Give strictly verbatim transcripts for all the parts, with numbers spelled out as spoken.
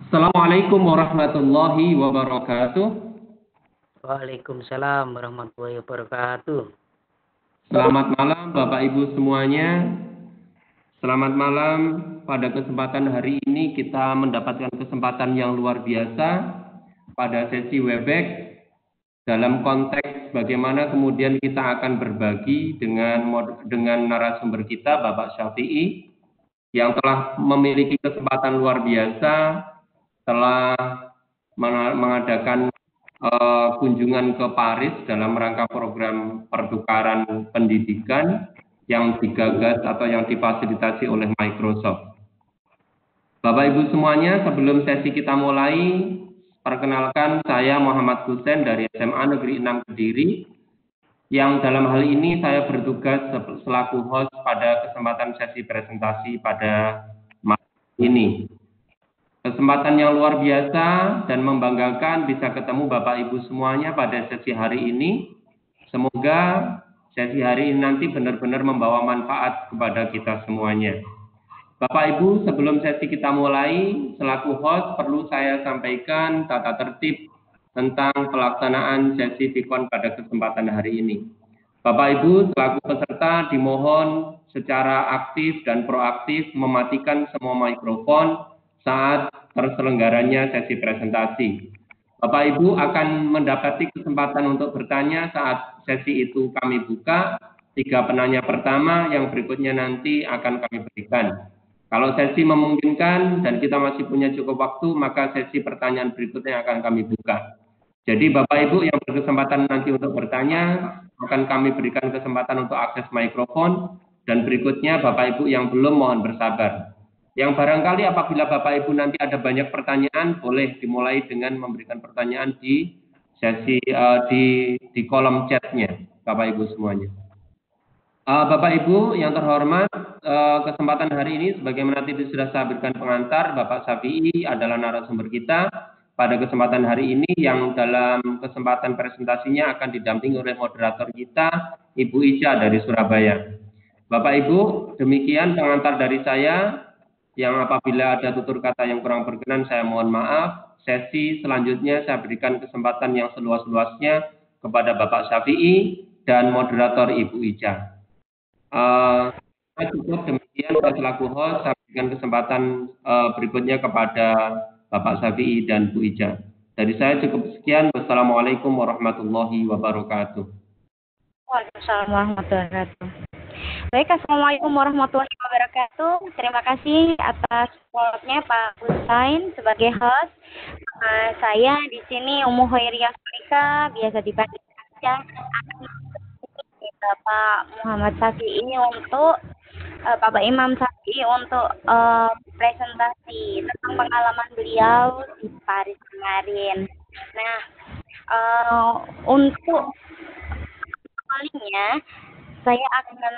Assalamualaikum warahmatullahi wabarakatuh. Waalaikumsalam warahmatullahi wabarakatuh. Selamat malam Bapak Ibu semuanya. Selamat malam. Pada kesempatan hari ini kita mendapatkan kesempatan yang luar biasa pada sesi Webex dalam konteks bagaimana kemudian kita akan berbagi dengan dengan narasumber kita Bapak Syafi'i yang telah memiliki kesempatan luar biasa telah mengadakan uh, kunjungan ke Paris dalam rangka program pertukaran pendidikan yang digagas atau yang difasilitasi oleh Microsoft. Bapak Ibu semuanya, sebelum sesi kita mulai, perkenalkan saya Muhammad Husain dari S M A Negeri enam Kediri, yang dalam hal ini saya bertugas selaku host pada kesempatan sesi presentasi pada malam ini. Kesempatan yang luar biasa dan membanggakan bisa ketemu Bapak Ibu semuanya pada sesi hari ini. Semoga sesi hari ini nanti benar-benar membawa manfaat kepada kita semuanya. Bapak Ibu, sebelum sesi kita mulai, selaku host perlu saya sampaikan tata tertib tentang pelaksanaan sesi Vikon pada kesempatan hari ini. Bapak Ibu, selaku peserta dimohon secara aktif dan proaktif mematikan semua mikrofon saat terselenggaranya sesi presentasi. Bapak Ibu akan mendapati kesempatan untuk bertanya saat sesi itu kami buka. Tiga penanya pertama yang berikutnya nanti akan kami berikan. Kalau sesi memungkinkan dan kita masih punya cukup waktu, maka sesi pertanyaan berikutnya akan kami buka. Jadi Bapak Ibu yang berkesempatan nanti untuk bertanya, akan kami berikan kesempatan untuk akses mikrofon, dan berikutnya Bapak Ibu yang belum mohon bersabar. Yang barangkali apabila Bapak Ibu nanti ada banyak pertanyaan, boleh dimulai dengan memberikan pertanyaan di sesi uh, di di kolom chatnya, Bapak Ibu semuanya. Uh, Bapak Ibu yang terhormat, uh, kesempatan hari ini sebagaimana tadi sudah saya berikan pengantar, Bapak Syafi'i adalah narasumber kita pada kesempatan hari ini yang dalam kesempatan presentasinya akan didampingi oleh moderator kita, Ibu Ica dari Surabaya. Bapak Ibu, demikian pengantar dari saya. Yang apabila ada tutur kata yang kurang berkenan, saya mohon maaf. Sesi selanjutnya saya berikan kesempatan yang seluas-luasnya kepada Bapak Syafi'i dan moderator Ibu Ica. Uh, cukup demikian, saya selaku host, saya berikan kesempatan uh, berikutnya kepada Bapak Syafi'i dan Bu Ica. Dari saya cukup sekian. Wassalamualaikum warahmatullahi wabarakatuh. Waalaikumsalam warahmatullahi wabarakatuh. Baik, Assalamualaikum warahmatullahi wabarakatuh. Terima kasih atas supportnya Pak Husain sebagai host. Uh, saya di sini Ummu Khairiyah Sulika, biasa dipanggil Ica, Bapak Muhammad Syafi'i untuk uh, Bapak Imam Syafi'i untuk uh, presentasi tentang pengalaman beliau di Paris kemarin. Nah, uh, untuk kalinya saya akan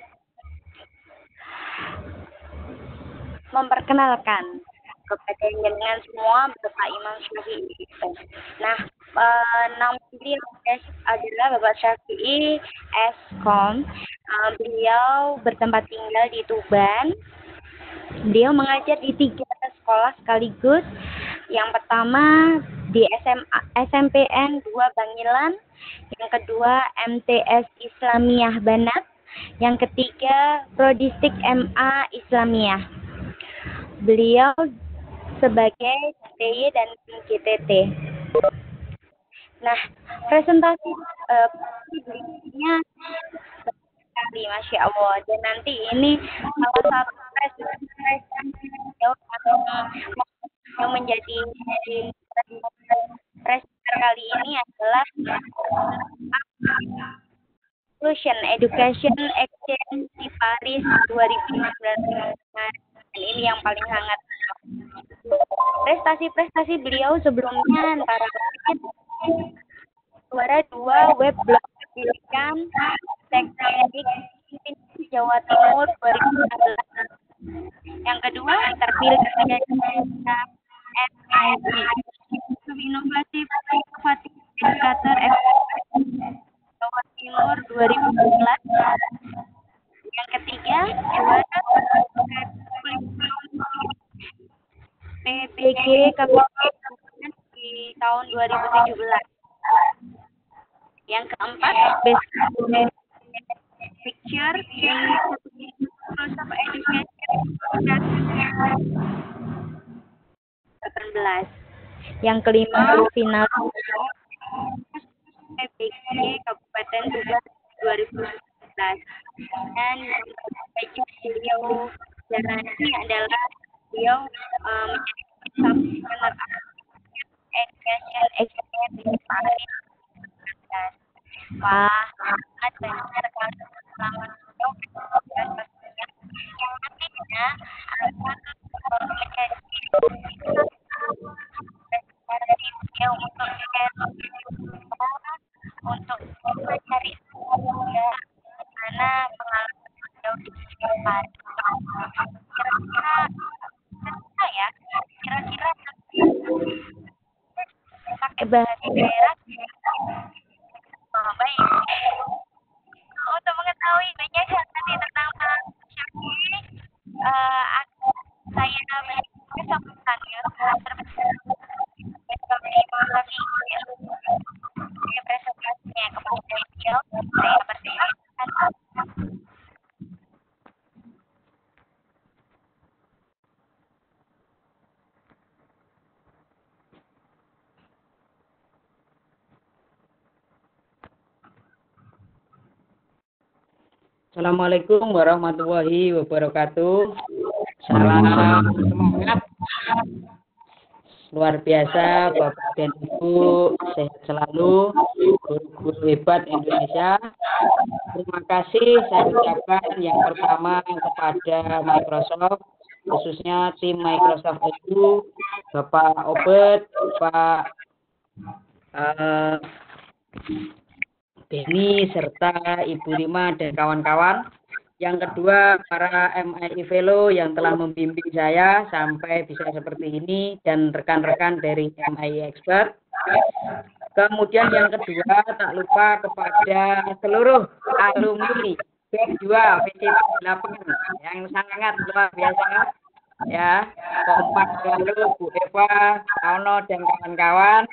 memperkenalkan kepada dengan semua Bapak Imam Syafi'i. Nah, uh, nama beliau adalah Bapak Syafi'i Eskom. Uh, beliau bertempat tinggal di Tuban. Beliau mengajar di tiga sekolah sekaligus. Yang pertama di S M A, S M P N dua Bangilan, yang kedua M T S Islamiyah Banat, yang ketiga Prodistik M A Islamiyah. Beliau sebagai T Y dan G T T. Nah, presentasi uh, beliaunya sekali, Masya Allah. Dan nanti ini salah satu presentasi beliau yang menjadi presenter kali ini adalah Inclusion Education Exchange di Paris dua ribu sembilan belas. Ini yang paling hangat. Prestasi-prestasi beliau sebelumnya antara juara dua web blog pendidikan teknik Jawa Timur dua ribu enam belas. Yang kedua terpilih menjadi M I T Inovatif Inovatif Educator Jawa Timur dua ribu enam belas. Yang ketiga juara P B G G Kabupaten di tahun dua ribu tujuh belas. Yang keempat, Best Picture di Microsoft Education delapan belas. Yang kelima, final B G Kabupaten Tugas dua ribu sembilan belas. Dan yang terakhir beliau jalani adalah beliau um, menjadi runner up Education Experience di Paris dua ribu sembilan belas. Wah, sangat banyak sekali pengalaman beliau yang nantinya akan menjadi dari beliau untuk share untuk mencari bagaimana pengalaman beliau di Paris. Kira-kira kira ya, kira-kira pakai bahasa daerah. Oh, baik. Untuk mengetahui banyak hal nanti tentang Pak Syafii, uh, saya beri kesempatannya sebagai Imam Syafii untuk presentasinya kepada beliau. Saya persilakan. Assalamualaikum warahmatullahi wabarakatuh. Salam semangat. Luar biasa Bapak dan Ibu, sehat selalu, guru-guru hebat Indonesia. Terima kasih saya ucapkan yang pertama kepada Microsoft, khususnya tim Microsoft itu, Bapak Obed, Pak uh, Denny, serta Ibu Rima dan kawan-kawan. Yang kedua, para M I I Fellow yang telah membimbing saya sampai bisa seperti ini, dan rekan-rekan dari M I I Expert. Kemudian yang kedua, tak lupa kepada seluruh alumni B E P dua V C T delapan yang sangat luar biasa. Ya, kompak selalu Bu Eva, Auno, dan kawan-kawan.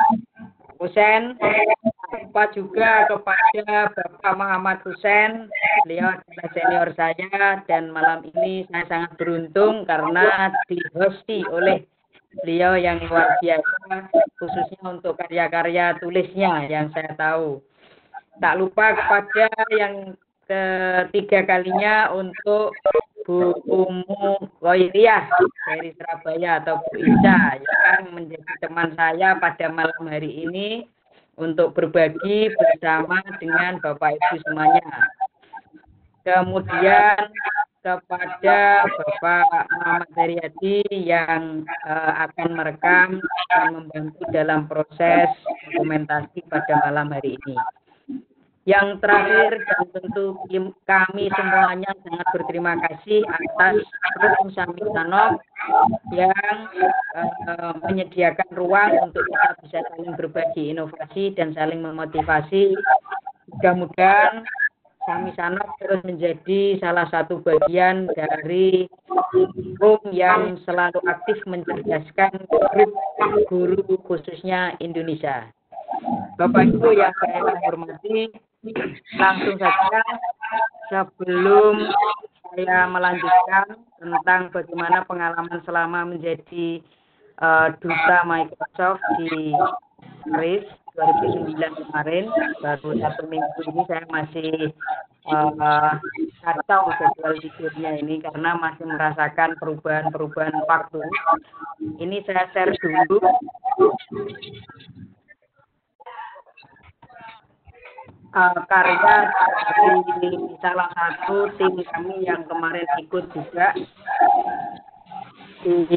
Husen, lupa juga kepada Bapak Muhammad Husen, beliau adalah senior saya, dan malam ini saya sangat beruntung karena dihosti oleh beliau yang luar biasa, khususnya untuk karya-karya tulisnya yang saya tahu. Tak lupa kepada yang ketiga kalinya untuk Bu Umu Loiriah dari Surabaya atau Bu Ica yang menjadi teman saya pada malam hari ini untuk berbagi bersama dengan Bapak Ibu semuanya. Kemudian kepada Bapak Muhammad Haryadi yang uh, akan merekam dan membantu dalam proses dokumentasi pada malam hari ini. Yang terakhir, dan tentu kami semuanya sangat berterima kasih atas Rum Sami Sanok yang uh, menyediakan ruang untuk kita bisa saling berbagi inovasi dan saling memotivasi. Mudah-mudahan Sami Sanok terus menjadi salah satu bagian dari Rum yang selalu aktif mencerdaskan grup guru khususnya Indonesia. Bapak Ibu yang saya hormati, langsung saja sebelum saya melanjutkan tentang bagaimana pengalaman selama menjadi uh, duta Microsoft di Paris dua ribu sembilan kemarin, baru satu minggu ini saya masih uh, kacau jadwal tidurnya ini karena masih merasakan perubahan-perubahan waktu. Ini saya share dulu. Uh, karya dari salah satu tim kami yang kemarin ikut juga di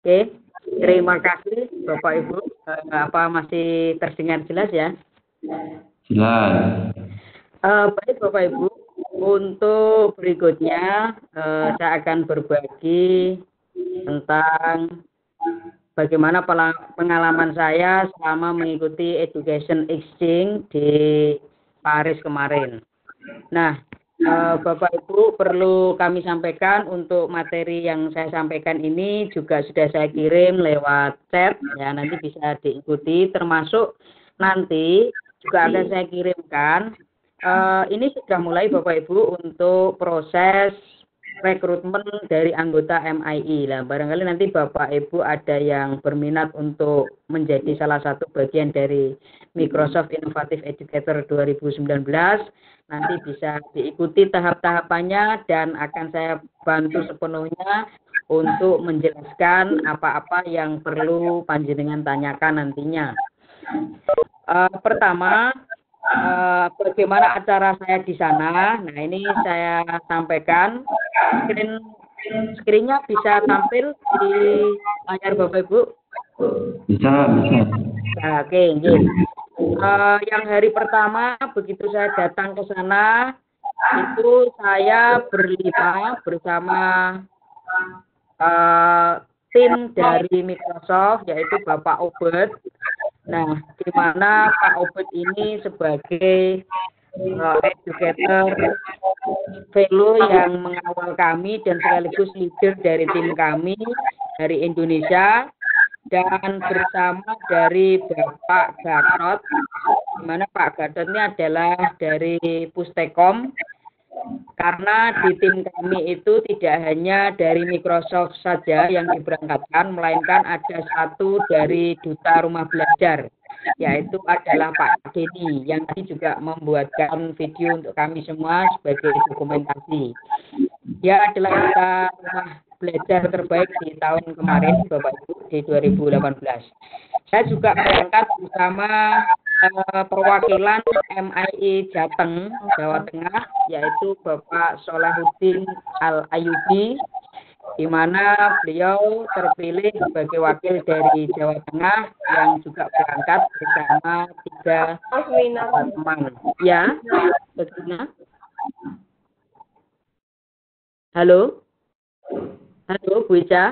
Oke, terima kasih Bapak Ibu. Eh, apa masih terdengar jelas ya? Jelas. Eh, baik Bapak Ibu, untuk berikutnya eh, saya akan berbagi tentang bagaimana pengalaman saya selama mengikuti Education Exchange di Paris kemarin. Nah, eh, Bapak Ibu perlu kami sampaikan untuk materi yang saya sampaikan ini juga sudah saya kirim lewat chat, ya nanti bisa diikuti, termasuk nanti juga akan saya kirimkan. Eh, ini sudah mulai Bapak Ibu untuk proses rekrutmen dari anggota M I I. Nah, barangkali nanti Bapak Ibu ada yang berminat untuk menjadi salah satu bagian dari Microsoft Innovative Educator dua ribu sembilan belas. Nanti bisa diikuti tahap-tahapannya dan akan saya bantu sepenuhnya untuk menjelaskan apa-apa yang perlu panjenengan tanyakan nantinya. Uh, pertama, uh, bagaimana acara saya di sana? Nah, ini saya sampaikan. Screen, screen-nya bisa tampil di layar Bapak Ibu? Bisa, bisa. Nah, oke, okay, uh, yang hari pertama begitu saya datang ke sana itu saya berlima bersama uh, tim dari Microsoft yaitu Bapak Obed. Nah, di mana Pak Obed ini sebagai uh, educator fellow yang mengawal kami dan sekaligus leader dari tim kami dari Indonesia, dan bersama dari Bapak Gatot, di mana Pak Gatot ini adalah dari Pustekom, karena di tim kami itu tidak hanya dari Microsoft saja yang diberangkatkan, melainkan ada satu dari Duta Rumah Belajar, yaitu adalah Pak Denny, yang tadi juga membuatkan video untuk kami semua sebagai dokumentasi. Dia adalah Duta Rumah Belajar terbaik di tahun kemarin, Bapak Ibu, di dua ribu delapan belas. Saya juga berangkat bersama uh, perwakilan M I I Jateng, Jawa Tengah, yaitu Bapak Solahuddin Al-Ayubi, di mana beliau terpilih sebagai wakil dari Jawa Tengah yang juga berangkat bersama tiga teman. Ya, bagaimana? Halo? Halo, Bu Ica?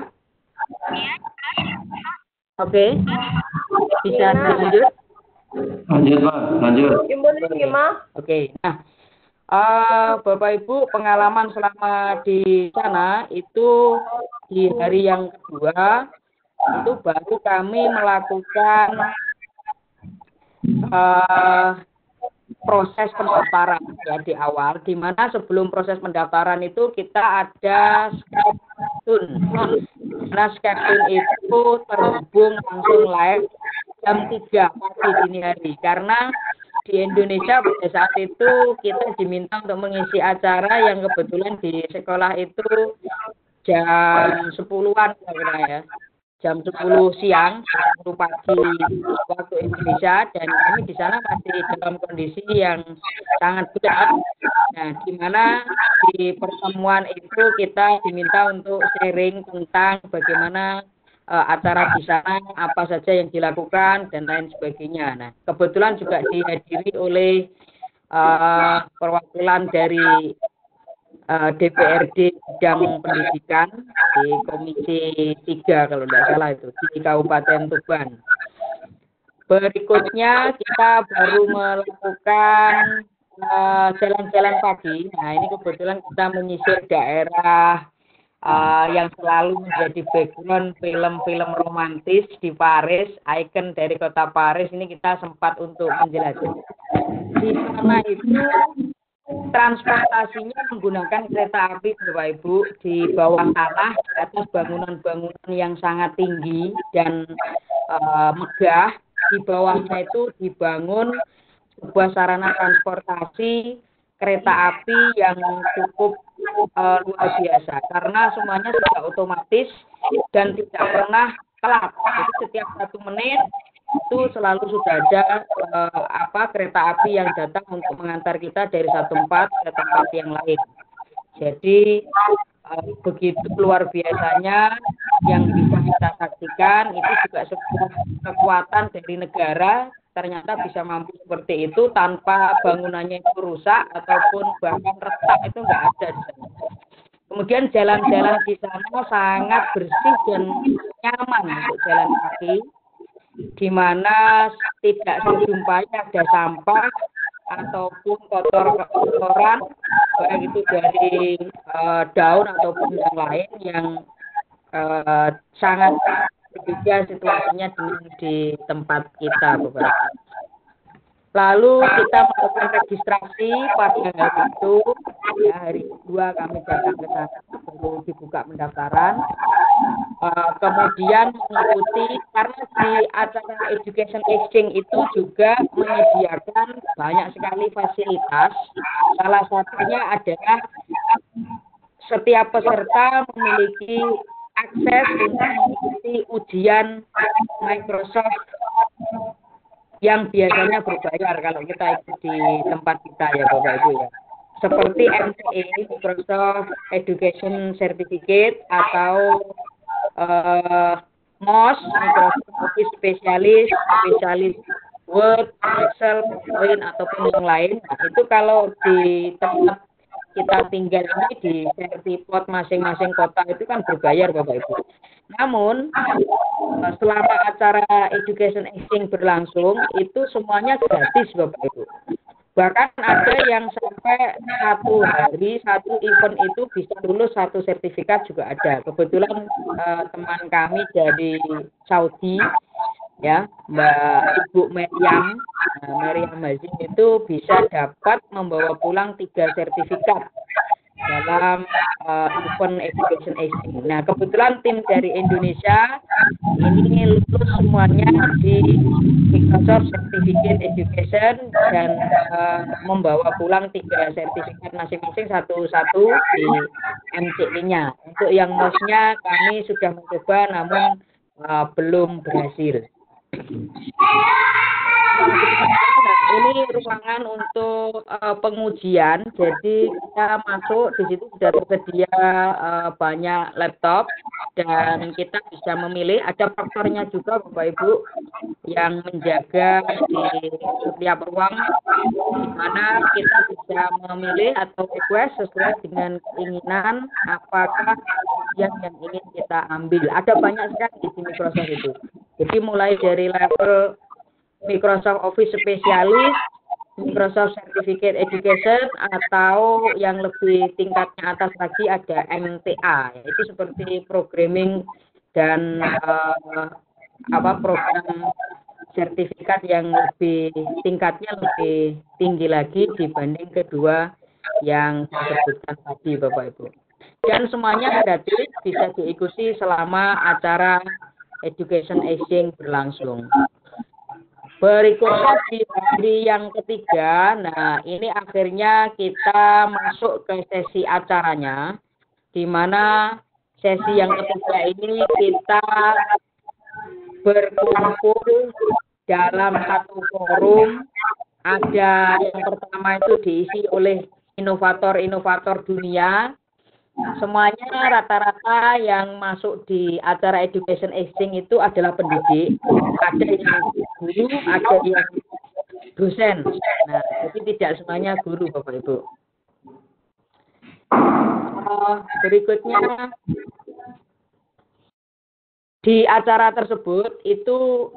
Oke, okay. Bisa lanjut? Lanjut, Pak. Lanjut. Oke, okay. Nah, uh, Bapak Ibu, pengalaman selama di sana itu di hari yang kedua, itu baru kami melakukan uh, proses pendaftaran ya di awal, di mana sebelum proses pendaftaran itu kita ada Skype-tune. Nah, Skype-tune itu terhubung langsung live jam tiga pagi dini hari, karena di Indonesia pada saat itu kita diminta untuk mengisi acara yang kebetulan di sekolah itu jam sepuluhan ya. Jam sepuluh siang, jam sepuluh pagi waktu Indonesia, dan kami di sana masih dalam kondisi yang sangat berat. Nah, di mana di pertemuan itu kita diminta untuk sharing tentang bagaimana uh, acara di sana, apa saja yang dilakukan, dan lain sebagainya. Nah, kebetulan juga dihadiri oleh uh, perwakilan dari Uh, D P R D bidang pendidikan di Komisi tiga kalau tidak salah itu di Kabupaten Tuban. Berikutnya kita baru melakukan jalan-jalan uh, pagi. Nah, ini kebetulan kita menyisir daerah uh, yang selalu menjadi background film-film romantis di Paris, ikon dari kota Paris. Ini kita sempat untuk menjelajah. Di sana itu transportasinya menggunakan kereta api, Bapak Ibu, di bawah tanah, di atas bangunan-bangunan yang sangat tinggi dan uh, megah. Di bawahnya itu dibangun sebuah sarana transportasi kereta api yang cukup uh, luar biasa, karena semuanya sudah otomatis dan tidak pernah telat. Jadi setiap satu menit itu selalu sudah ada uh, apa kereta api yang datang untuk mengantar kita dari satu tempat ke tempat yang lain. Jadi uh, begitu luar biasanya yang bisa kita saksikan. Itu juga sebuah kekuatan dari negara, ternyata bisa mampu seperti itu tanpa bangunannya itu rusak ataupun bahkan retak, itu nggak ada di sana. Kemudian jalan-jalan di sana sangat bersih dan nyaman untuk jalan kaki, di mana tidak dijumpai ada sampah ataupun kotor-kotoran, baik itu dari uh, daun ataupun yang lain, yang uh, sangat berbeda situasinya dengan di tempat kita, Bapak. Lalu kita melakukan registrasi pada hari itu, ya hari kedua kami datang ke sana, baru dibuka pendaftaran. Uh, kemudian mengikuti, karena di acara Education Exchange itu juga menyediakan banyak sekali fasilitas. Salah satunya adalah setiap peserta memiliki akses untuk mengikuti ujian Microsoft yang biasanya berbayar kalau kita ikut di tempat kita, ya Bapak Ibu, ya. Seperti M C E, Microsoft Education Certificate, atau uh, M O S, Microsoft Office Specialist, Specialist Word, Excel, PowerPoint, ataupun yang lain. Nah, itu kalau di tempat kita tinggal ini di sertifikat masing-masing kota itu kan berbayar, Bapak Ibu. Namun selama acara Education Exchange berlangsung itu semuanya gratis, Bapak Ibu. Bahkan ada yang sampai satu hari satu event itu bisa lulus satu sertifikat juga ada. Kebetulan eh, teman kami dari Saudi, ya, Mbak Ibu Meriam, nah, Meriam Mazin itu bisa dapat membawa pulang tiga sertifikat dalam uh, event Education Exchange. Nah, kebetulan tim dari Indonesia ini lulus semuanya di Microsoft Certificate Education dan uh, membawa pulang tiga sertifikat masing-masing, satu-satu di M C E-nya. Untuk yang M O S-nya kami sudah mencoba namun uh, belum berhasil. Nah, ini ruangan untuk uh, pengujian. Jadi kita masuk, di situ sudah tersedia uh, banyak laptop dan kita bisa memilih. Ada faktornya juga, Bapak Ibu, yang menjaga di setiap ruang, di mana kita bisa memilih atau request sesuai dengan keinginan apakah yang yang ingin kita ambil. Ada banyak sekali di Microsoft itu. Jadi mulai dari level Microsoft Office Specialist, Microsoft Certificate Education, atau yang lebih tingkatnya atas lagi ada M T A, yaitu seperti programming dan uh, apa program sertifikat yang lebih tingkatnya lebih tinggi lagi dibanding kedua yang saya sebutkan tadi, Bapak Ibu. Dan semuanya gratis, bisa diikuti selama acara Education Exchange berlangsung. Berikutnya di hari yang ketiga, nah ini akhirnya kita masuk ke sesi acaranya, di mana sesi yang ketiga ini kita berkumpul dalam satu forum. Ada yang pertama itu diisi oleh inovator-inovator dunia. Semuanya rata-rata yang masuk di acara Education Exchange itu adalah pendidik. Ada yang guru, ada yang dosen. Nah, jadi tidak semuanya guru, Bapak Ibu. Uh, berikutnya, di acara tersebut itu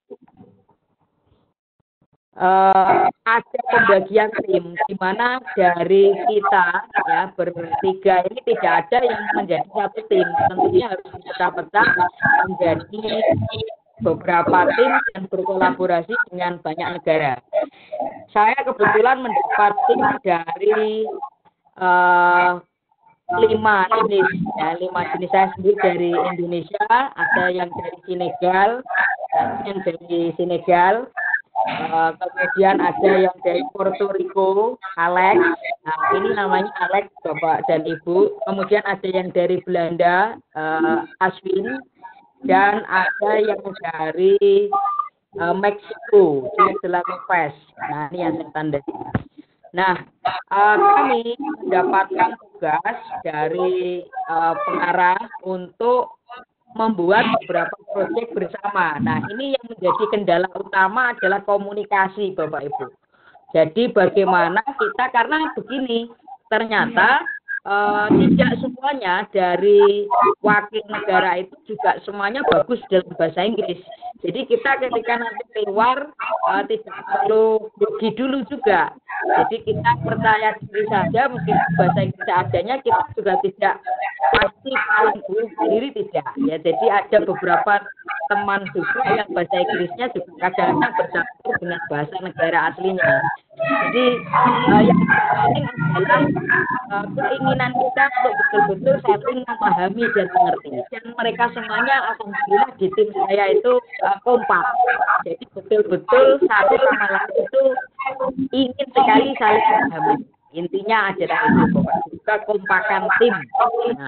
Uh, ada pembagian tim, di mana dari kita ya bertiga ini tidak ada yang menjadi satu tim, tentunya harus dipecah-pecah menjadi beberapa tim dan berkolaborasi dengan banyak negara. Saya kebetulan mendapat tim dari uh, lima jenis, ya, lima jenis. Saya sendiri dari Indonesia, ada yang dari Senegal, yang dari Senegal. Uh, kemudian ada yang dari Puerto Rico, Alex. Nah, ini namanya Alex, Bapak dan Ibu. Kemudian ada yang dari Belanda, uh, Aswin, dan ada yang dari uh, Meksiko, Lopez. Nah, ini yang saya tandai. Nah, uh, kami mendapatkan tugas tugas dari uh, pengarah untuk membuat beberapa proyek bersama. Nah, ini yang menjadi kendala utama adalah komunikasi, Bapak Ibu. Jadi bagaimana kita, karena begini, ternyata uh, tidak semuanya dari wakil negara itu juga semuanya bagus dalam bahasa Inggris. Jadi kita ketika nanti keluar uh, tidak perlu pergi dulu juga. Jadi kita percaya diri saja, mungkin bahasa Inggris adanya, kita juga tidak pasti paling diri tidak. Ya, jadi ada beberapa teman juga yang bahasa Inggrisnya juga kadang-kadang bercampur dengan bahasa negara aslinya. Jadi uh, yang penting adalah uh, keinginan kita untuk betul-betul saling memahami dan mengerti. Dan mereka semuanya alhamdulillah di tim saya itu uh, kompak. Jadi betul-betul satu sama lain itu ingin sekali saling memahami. Intinya adalah itu, kita kompakan tim. Nah,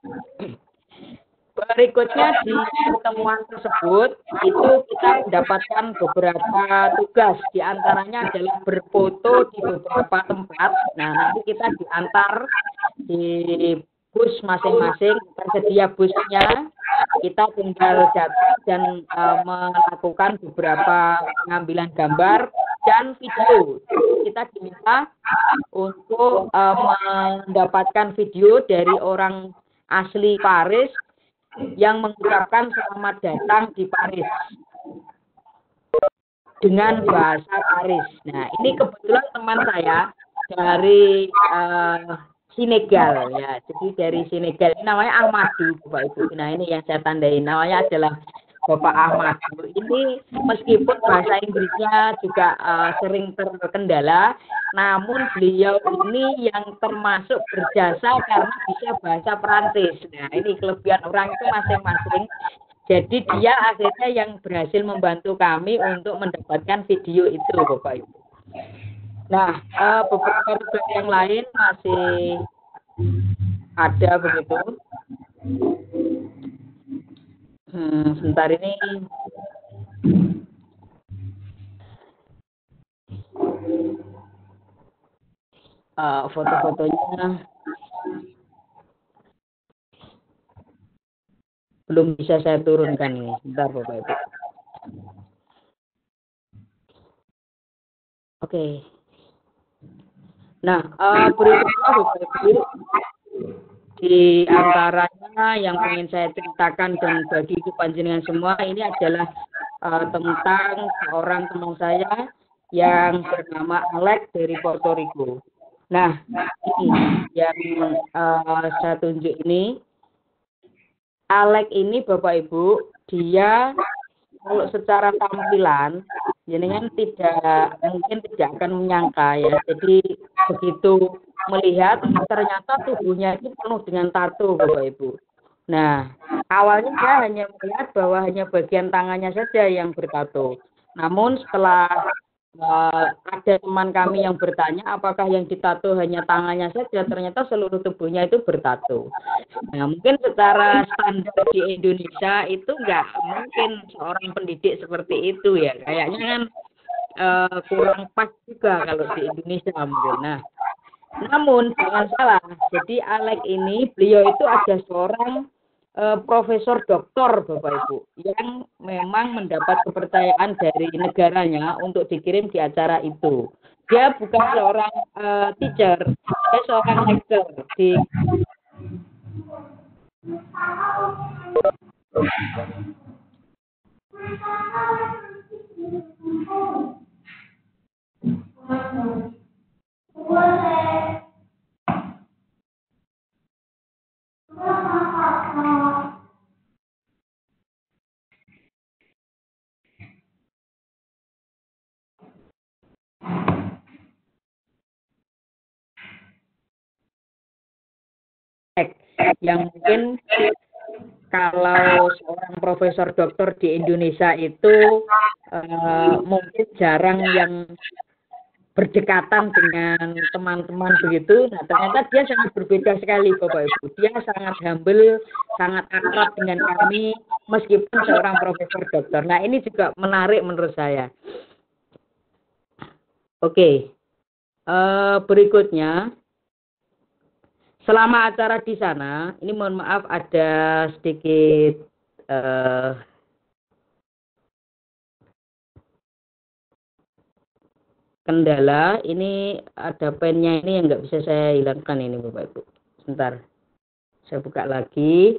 berikutnya di pertemuan tersebut itu kita mendapatkan beberapa tugas, di antaranya adalah berfoto di beberapa tempat. Nah, nanti kita diantar di bus masing-masing, tersedia busnya, kita tinggal jatuh dan uh, melakukan beberapa pengambilan gambar dan video. Kita diminta untuk uh, mendapatkan video dari orang asli Paris yang mengucapkan selamat datang di Paris dengan bahasa Paris. Nah, ini kebetulan teman saya dari uh, Senegal ya. Jadi dari Senegal, ini namanya Ahmadu, Bapak Ibu. Nah, ini yang saya tandai, namanya adalah Bapak Ahmadu. Ini meskipun bahasa Inggrisnya juga uh, sering terkendala, namun beliau ini yang termasuk berjasa karena bisa bahasa Perancis. Nah, ini kelebihan orang itu masing-masing. Jadi dia akhirnya yang berhasil membantu kami untuk mendapatkan video itu, Bapak Ibu. Nah, uh, beberapa tugas yang lain masih ada begitu. Hmm, sebentar ini uh, foto-fotonya belum bisa saya turunkan ini. Sebentar, Bapak Ibu. Oke. Nah, uh, berikutnya Bapak Ibu, di antaranya yang ingin saya ceritakan dan bagi panjenengan semua ini adalah uh, tentang seorang teman saya yang bernama Alex dari Puerto Rico. Nah, ini yang uh, saya tunjuk ini, Alex ini Bapak Ibu, dia kalau secara tampilan jenengan tidak mungkin tidak akan menyangka ya. Jadi begitu melihat ternyata tubuhnya itu penuh dengan tato, Bapak Ibu. Nah, awalnya saya hanya melihat bahwa hanya bagian tangannya saja yang bertato. Namun setelah uh, ada teman kami yang bertanya apakah yang ditato hanya tangannya saja, ternyata seluruh tubuhnya itu bertato. Nah, mungkin secara standar di Indonesia itu nggak mungkin seorang pendidik seperti itu ya. Kayaknya kan uh, kurang pas juga kalau di Indonesia mungkin. Nah, namun jangan salah, jadi Alex ini beliau itu ada seorang uh, profesor doktor Bapak Ibu yang memang mendapat kepercayaan dari negaranya untuk dikirim di acara itu. Dia bukan seorang uh, teacher, dia seorang lecturer di yang mungkin kalau seorang profesor doktor di Indonesia itu uh, mungkin jarang yang berdekatan dengan teman-teman begitu. Nah, ternyata dia sangat berbeda sekali Bapak Ibu. Dia sangat humble, sangat akrab dengan kami meskipun seorang profesor doktor. Nah, ini juga menarik menurut saya. Oke. Uh, berikutnya selama acara di sana, ini mohon maaf ada sedikit uh, kendala. Ini ada pennya ini yang nggak bisa saya hilangkan ini Bapak Ibu. Sebentar, saya buka lagi.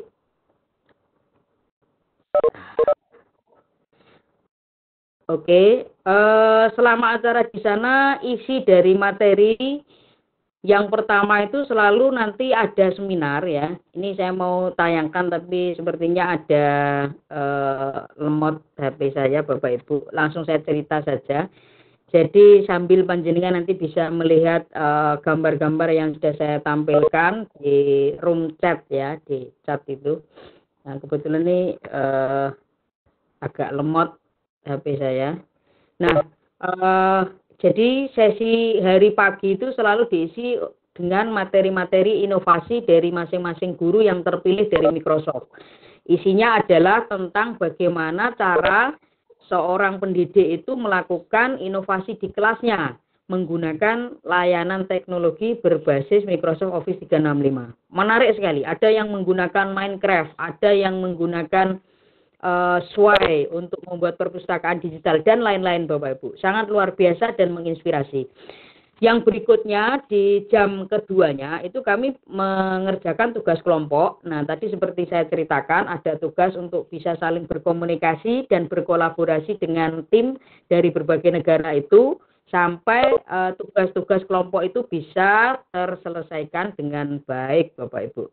Oke, uh, selama acara di sana isi dari materi yang pertama itu selalu nanti ada seminar ya. Ini saya mau tayangkan tapi sepertinya ada uh, lemot H P saya Bapak Ibu. Langsung saya cerita saja. Jadi sambil panjenengan nanti bisa melihat gambar-gambar uh, yang sudah saya tampilkan di room chat ya, di chat itu. Nah, kebetulan ini uh, agak lemot H P saya. Nah, uh, jadi sesi hari pagi itu selalu diisi dengan materi-materi inovasi dari masing-masing guru yang terpilih dari Microsoft. Isinya adalah tentang bagaimana cara seorang pendidik itu melakukan inovasi di kelasnya menggunakan layanan teknologi berbasis Microsoft Office tiga enam lima. Menarik sekali. Ada yang menggunakan Minecraft, ada yang menggunakan Uh, Sway untuk membuat perpustakaan digital dan lain-lain Bapak Ibu. Sangat luar biasa dan menginspirasi. Yang berikutnya di jam keduanya itu kami mengerjakan tugas kelompok. Nah tadi seperti saya ceritakan ada tugas untuk bisa saling berkomunikasi dan berkolaborasi dengan tim dari berbagai negara itu sampai tugas-tugas uh, kelompok itu bisa terselesaikan dengan baik Bapak Ibu.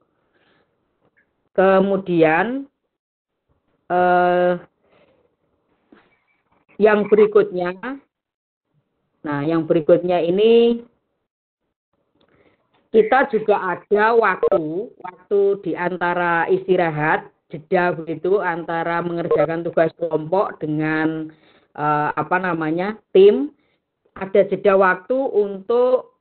Kemudian Uh, yang berikutnya, nah yang berikutnya ini kita juga ada waktu, waktu di antara istirahat, jeda begitu antara mengerjakan tugas kelompok dengan uh, apa namanya tim, ada jeda waktu untuk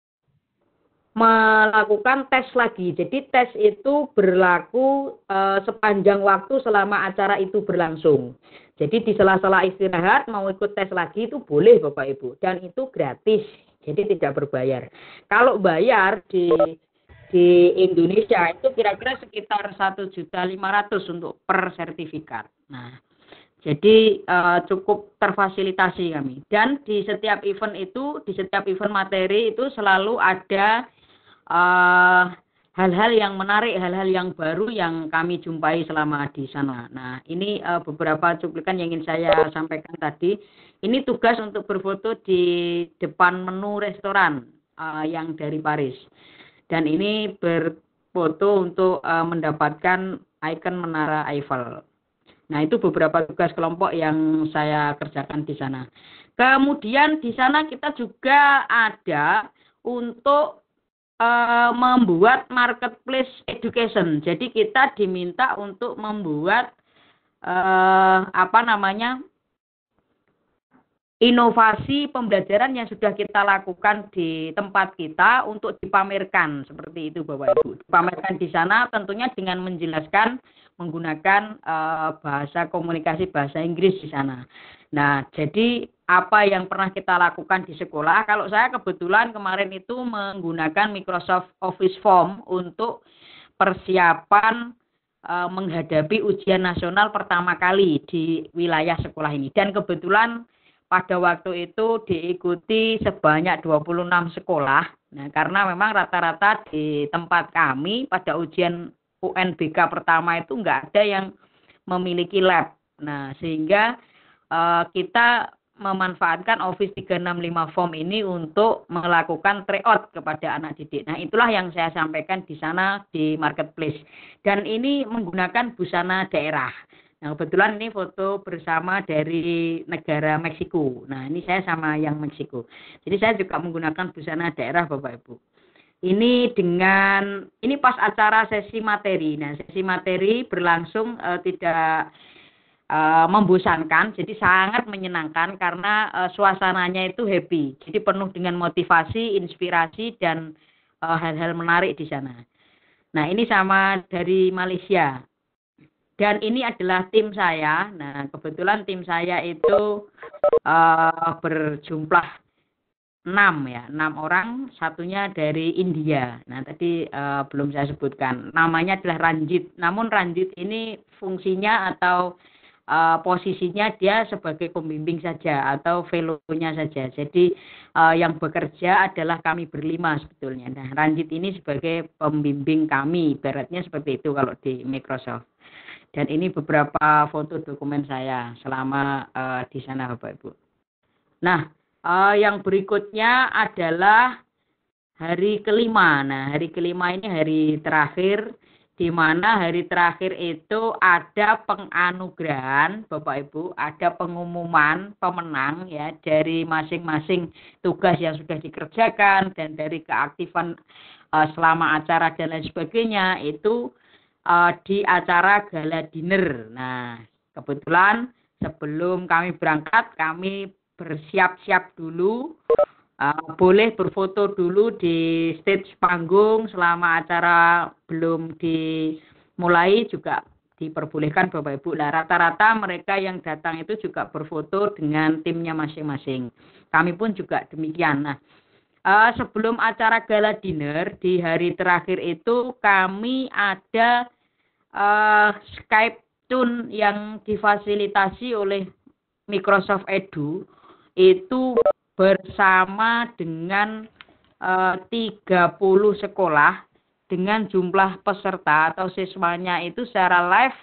melakukan tes lagi. Jadi tes itu berlaku e, sepanjang waktu selama acara itu berlangsung. Jadi di sela-sela istirahat mau ikut tes lagi itu boleh Bapak Ibu dan itu gratis. Jadi tidak berbayar. Kalau bayar di di Indonesia itu kira-kira sekitar satu juta lima ratus ribu untuk per sertifikat. Nah, jadi e, cukup terfasilitasi kami. Dan di setiap event itu, di setiap event materi itu selalu ada hal-hal uh, yang menarik, hal-hal yang baru yang kami jumpai selama di sana. Nah, ini uh, beberapa cuplikan yang ingin saya sampaikan tadi. Ini tugas untuk berfoto di depan menu restoran uh, yang dari Paris. Dan ini berfoto untuk uh, mendapatkan ikon Menara Eiffel. Nah, itu beberapa tugas kelompok yang saya kerjakan di sana. Kemudian di sana kita juga ada untuk Uh, membuat marketplace education. Jadi kita diminta untuk membuat uh, apa namanya inovasi pembelajaran yang sudah kita lakukan di tempat kita untuk dipamerkan seperti itu Bapak Ibu. Dipamerkan di sana tentunya dengan menjelaskan menggunakan uh, bahasa komunikasi bahasa Inggris di sana. Nah, jadi apa yang pernah kita lakukan di sekolah, kalau saya kebetulan kemarin itu menggunakan Microsoft Office Form untuk persiapan uh, menghadapi ujian nasional pertama kali di wilayah sekolah ini. Dan kebetulan pada waktu itu diikuti sebanyak dua puluh enam sekolah. Nah, karena memang rata-rata di tempat kami pada ujian U N B K pertama itu nggak ada yang memiliki lab. Nah, sehingga uh, kita memanfaatkan Office tiga enam lima Form ini untuk melakukan tryout kepada anak didik. Nah, itulah yang saya sampaikan di sana di marketplace. Dan ini menggunakan busana daerah. Nah, kebetulan ini foto bersama dari negara Meksiko. Nah, ini saya sama yang Meksiko. Jadi saya juga menggunakan busana daerah Bapak Ibu. Ini dengan, ini pas acara sesi materi. Nah, sesi materi berlangsung uh, tidak Uh, membosankan, jadi sangat menyenangkan karena uh, suasananya itu happy, jadi penuh dengan motivasi, inspirasi dan uh, hal-hal menarik di sana. Nah, ini sama dari Malaysia dan ini adalah tim saya. Nah, kebetulan tim saya itu uh, berjumlah enam ya, enam orang, satunya dari India. Nah, tadi uh, belum saya sebutkan. Namanya adalah Ranjit. Namun Ranjit ini fungsinya atau uh, posisinya dia sebagai pembimbing saja atau fellow-nya saja. Jadi uh, yang bekerja adalah kami berlima sebetulnya. Nah, Ranjit ini sebagai pembimbing kami, ibaratnya seperti itu kalau di Microsoft. Dan ini beberapa foto dokumen saya selama uh, di sana Bapak Ibu. Nah, uh, yang berikutnya adalah hari kelima. Nah, hari kelima ini hari terakhir, di mana hari terakhir itu ada penganugerahan Bapak Ibu, ada pengumuman pemenang ya dari masing-masing tugas yang sudah dikerjakan dan dari keaktifan uh, selama acara dan lain sebagainya itu Uh, di acara gala dinner. Nah, kebetulan sebelum kami berangkat, kami bersiap-siap dulu. Uh, boleh berfoto dulu di stage panggung selama acara belum dimulai juga diperbolehkan Bapak Ibu. Nah, rata-rata mereka yang datang itu juga berfoto dengan timnya masing-masing. Kami pun juga demikian. Nah, Uh, sebelum acara gala dinner di hari terakhir itu kami ada uh, Skype Tune yang difasilitasi oleh Microsoft Edu itu bersama dengan uh, tiga puluh sekolah dengan jumlah peserta atau siswanya itu secara live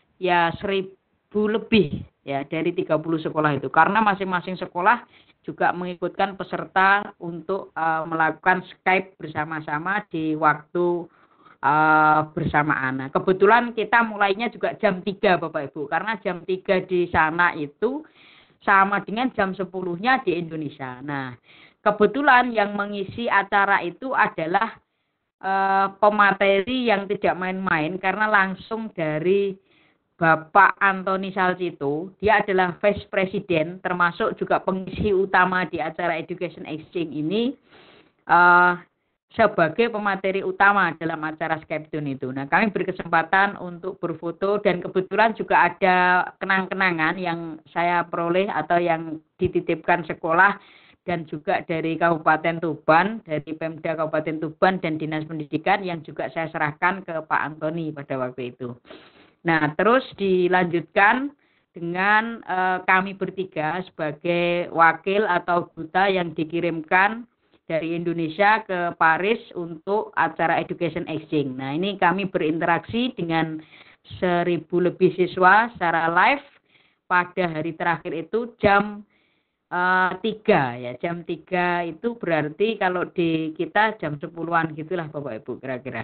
ya seribu lebih ya dari tiga puluh sekolah itu, karena masing-masing sekolah juga mengikutkan peserta untuk uh, melakukan Skype bersama-sama di waktu uh, bersamaan. Nah, kebetulan kita mulainya juga jam tiga Bapak Ibu, karena jam tiga di sana itu sama dengan jam sepuluh-nya di Indonesia. Nah, kebetulan yang mengisi acara itu adalah uh, pemateri yang tidak main-main, karena langsung dari Bapak Antoni Salcito. Dia adalah Vice President, termasuk juga pengisi utama di acara Education Exchange ini, uh, sebagai pemateri utama dalam acara Skype Tune itu. Nah, kami berkesempatan untuk berfoto dan kebetulan juga ada kenang-kenangan yang saya peroleh atau yang dititipkan sekolah dan juga dari Kabupaten Tuban, dari Pemda Kabupaten Tuban dan Dinas Pendidikan yang juga saya serahkan ke Pak Antoni pada waktu itu. Nah, terus dilanjutkan dengan eh, kami bertiga sebagai wakil atau duta yang dikirimkan dari Indonesia ke Paris untuk acara Education Exchange. Nah, ini kami berinteraksi dengan seribu lebih siswa secara live pada hari terakhir itu jam uh, tiga ya. Jam tiga itu berarti kalau di kita jam sepuluhan gitulah Bapak Ibu kira-kira.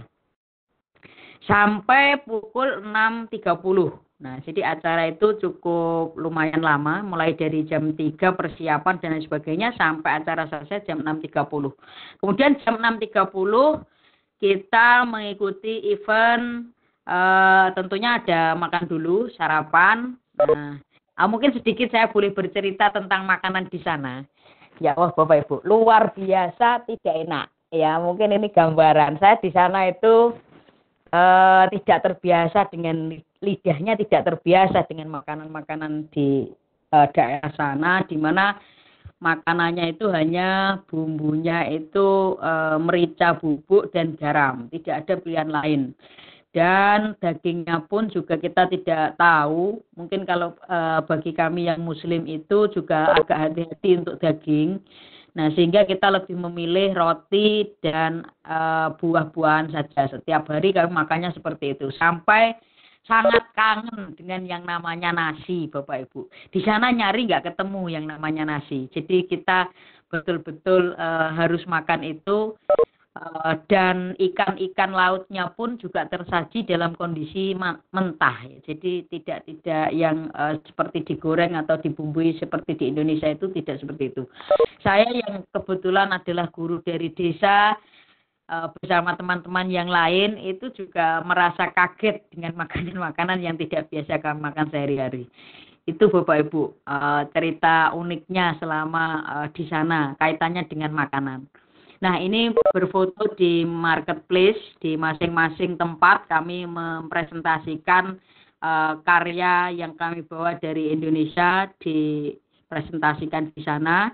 Sampai pukul enam tiga puluh. Nah, jadi acara itu cukup lumayan lama, mulai dari jam tiga persiapan dan lain sebagainya sampai acara selesai jam enam tiga puluh. Kemudian jam enam tiga puluh kita mengikuti event, uh, tentunya ada makan dulu, sarapan. Nah, uh, mungkin sedikit saya boleh bercerita tentang makanan di sana. Ya, oh Bapak Ibu, luar biasa tidak enak. Ya, mungkin ini gambaran. Saya di sana itu Uh, tidak terbiasa dengan lidahnya, tidak terbiasa dengan makanan-makanan di uh, daerah sana, di mana makanannya itu hanya bumbunya itu uh, merica bubuk dan garam, tidak ada pilihan lain. Dan dagingnya pun juga kita tidak tahu, mungkin kalau uh, bagi kami yang muslim itu juga agak hati-hati untuk daging. Nah, sehingga kita lebih memilih roti dan uh, buah-buahan saja. Setiap hari kami makannya seperti itu. Sampai sangat kangen dengan yang namanya nasi, Bapak Ibu. Di sana nyari nggak ketemu yang namanya nasi. Jadi kita betul-betul uh, harus makan itu. Uh, dan ikan-ikan lautnya pun juga tersaji dalam kondisi mentah. Jadi tidak tidak yang uh, seperti digoreng atau dibumbui seperti di Indonesia itu, tidak seperti itu. Saya yang kebetulan adalah guru dari desa uh, bersama teman-teman yang lain itu juga merasa kaget dengan makanan-makanan yang tidak biasa kami makan sehari-hari. Itu Bapak Ibu uh, cerita uniknya selama uh, di sana kaitannya dengan makanan. Nah, ini berfoto di marketplace, di masing-masing tempat kami mempresentasikan uh, karya yang kami bawa dari Indonesia, dipresentasikan di sana.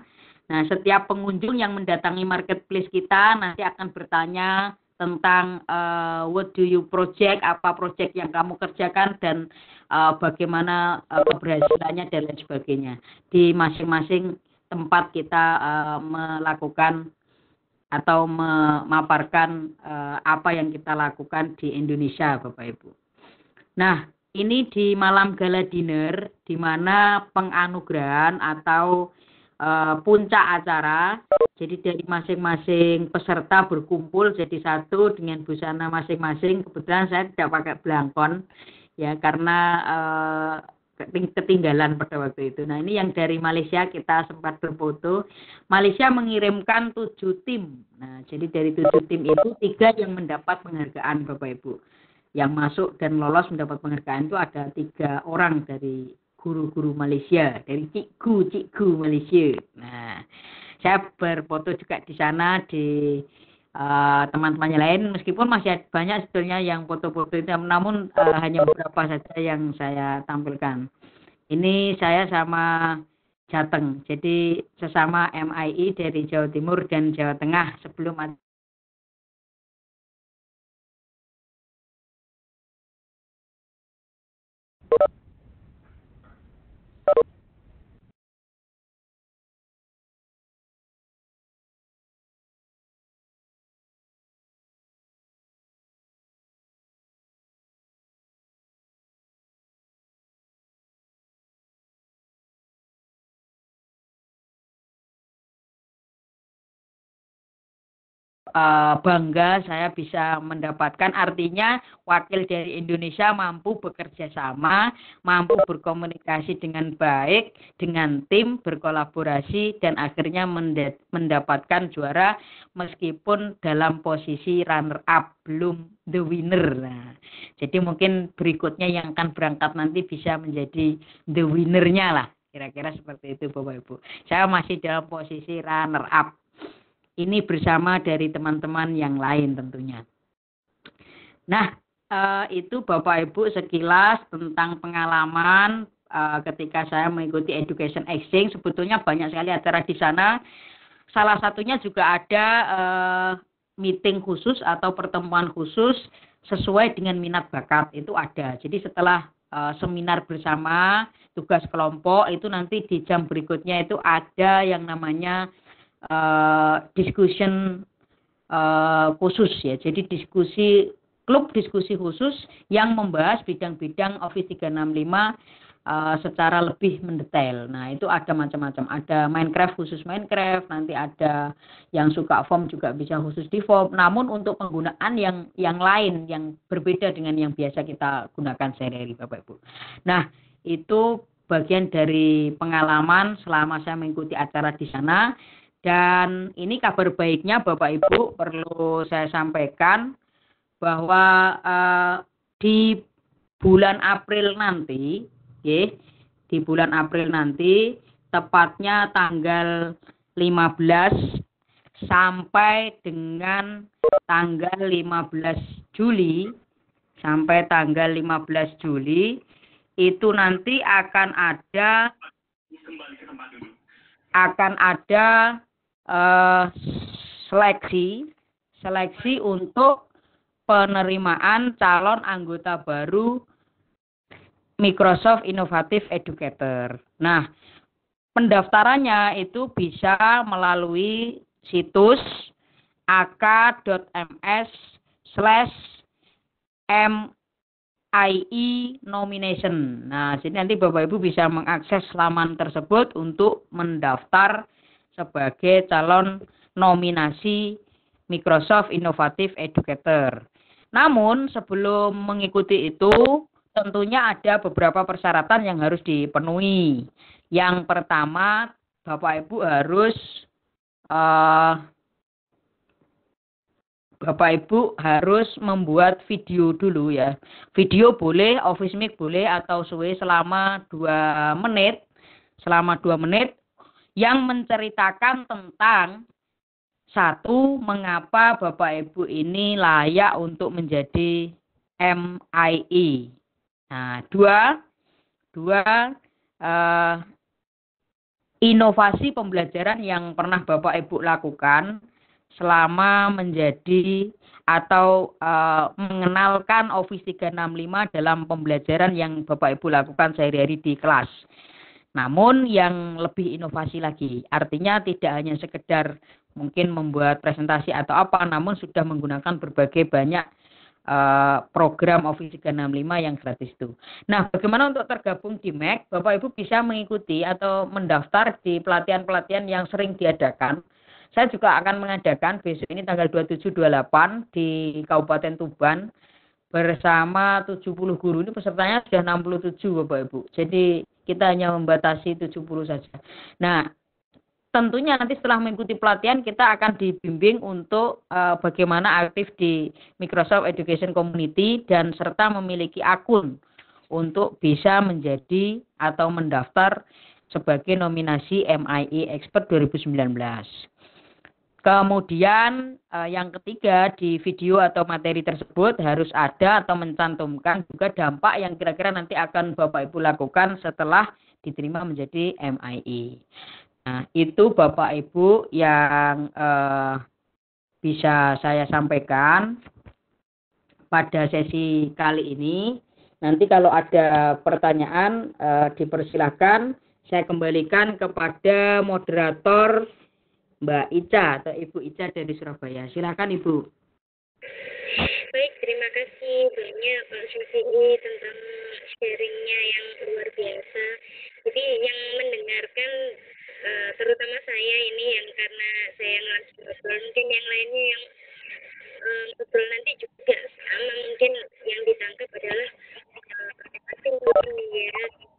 Nah, setiap pengunjung yang mendatangi marketplace kita nanti akan bertanya tentang uh, what do you project, apa project yang kamu kerjakan, dan uh, bagaimana uh, keberhasilannya dan lain sebagainya. Di masing-masing tempat kita uh, melakukan atau memaparkan uh, apa yang kita lakukan di Indonesia, Bapak Ibu. Nah, ini di malam gala dinner, di mana penganugerahan atau uh, puncak acara, jadi dari masing-masing peserta berkumpul jadi satu dengan busana masing-masing. Kebetulan saya tidak pakai belangkon, ya karena uh, ketinggalan pada waktu itu. Nah, ini yang dari Malaysia kita sempat berfoto. Malaysia mengirimkan tujuh tim. Nah, jadi dari tujuh tim itu tiga yang mendapat penghargaan, Bapak Ibu. Yang masuk dan lolos mendapat penghargaan itu ada tiga orang dari guru-guru Malaysia, dari cikgu-cikgu Malaysia. Nah, saya berfoto juga di sana di Uh, teman-temannya lain, meskipun masih banyak sebetulnya yang foto-foto itu, namun uh, hanya beberapa saja yang saya tampilkan. Ini saya sama Jateng, jadi sesama M I I dari Jawa Timur dan Jawa Tengah sebelum ada Uh, bangga saya bisa mendapatkan, artinya wakil dari Indonesia mampu bekerja sama, mampu berkomunikasi dengan baik, dengan tim, berkolaborasi, dan akhirnya mendapatkan juara meskipun dalam posisi runner up, belum the winner. Nah, jadi mungkin berikutnya yang akan berangkat nanti bisa menjadi the winner-nya lah, kira-kira seperti itu Bapak Ibu. Saya masih dalam posisi runner up. Ini bersama dari teman-teman yang lain tentunya. Nah, eh, itu Bapak Ibu sekilas tentang pengalaman eh, ketika saya mengikuti Education Exchange. Sebetulnya banyak sekali acara di sana. Salah satunya juga ada eh, meeting khusus atau pertemuan khusus sesuai dengan minat bakat, itu ada. Jadi setelah eh, seminar bersama, tugas kelompok, itu nanti di jam berikutnya itu ada yang namanya Uh, discussion uh, khusus ya, jadi diskusi klub diskusi khusus yang membahas bidang-bidang Office tiga enam lima uh, secara lebih mendetail. Nah, itu ada macam-macam, ada Minecraft khusus Minecraft, nanti ada yang suka form juga bisa khusus di form. Namun untuk penggunaan yang yang lain yang berbeda dengan yang biasa kita gunakan sehari-hari Bapak Ibu. Nah, itu bagian dari pengalaman selama saya mengikuti acara di sana. Dan ini kabar baiknya Bapak Ibu perlu saya sampaikan bahwa uh, di bulan April nanti, ya, di bulan April nanti, tepatnya tanggal lima belas sampai dengan tanggal lima belas Juli, sampai tanggal lima belas Juli, itu nanti akan ada, akan ada Uh, seleksi seleksi untuk penerimaan calon anggota baru Microsoft Innovative Educator. Nah, pendaftarannya itu bisa melalui situs ak.ms slash MIE nomination. Nah, jadi nanti Bapak Ibu bisa mengakses laman tersebut untuk mendaftar sebagai calon nominasi Microsoft Innovative Educator. Namun sebelum mengikuti itu tentunya ada beberapa persyaratan yang harus dipenuhi. Yang pertama, Bapak Ibu harus uh, Bapak Ibu harus membuat video dulu ya. Video boleh, Office Mic boleh, atau suwe selama dua menit. Selama dua menit. Yang menceritakan tentang satu, mengapa Bapak Ibu ini layak untuk menjadi M I E. Nah, dua, dua eh, inovasi pembelajaran yang pernah Bapak Ibu lakukan selama menjadi atau uh, mengenalkan Office tiga enam lima dalam pembelajaran yang Bapak Ibu lakukan sehari-hari di kelas. Namun yang lebih inovasi lagi, artinya tidak hanya sekedar mungkin membuat presentasi atau apa, namun sudah menggunakan berbagai banyak uh, program Office tiga enam lima yang gratis itu. Nah, bagaimana untuk tergabung di M A C? Bapak Ibu bisa mengikuti atau mendaftar di pelatihan-pelatihan yang sering diadakan. Saya juga akan mengadakan besok ini tanggal dua puluh tujuh dua puluh delapan di Kabupaten Tuban bersama tujuh puluh guru. Ini pesertanya sudah enam puluh tujuh Bapak Ibu. Jadi kita hanya membatasi tujuh puluh saja. Nah, tentunya nanti setelah mengikuti pelatihan kita akan dibimbing untuk uh, bagaimana aktif di Microsoft Education Community dan serta memiliki akun untuk bisa menjadi atau mendaftar sebagai nominasi M I E Expert dua ribu sembilan belas. Kemudian eh, yang ketiga di video atau materi tersebut harus ada atau mencantumkan juga dampak yang kira-kira nanti akan Bapak Ibu lakukan setelah diterima menjadi M I E. Nah, itu Bapak Ibu yang eh, bisa saya sampaikan pada sesi kali ini. Nanti kalau ada pertanyaan eh, dipersilahkan saya kembalikan kepada moderator Mbak Ica atau Ibu Ica dari Surabaya. Silakan Ibu. Baik, terima kasih banyak Pak Syafi'i tentang sharingnya yang luar biasa. Jadi yang mendengarkan uh, terutama saya ini yang karena saya ngobrol, mungkin yang lainnya yang uh, ngobrol nanti juga sama, mungkin yang ditangkap adalah uh, masing-masing ya.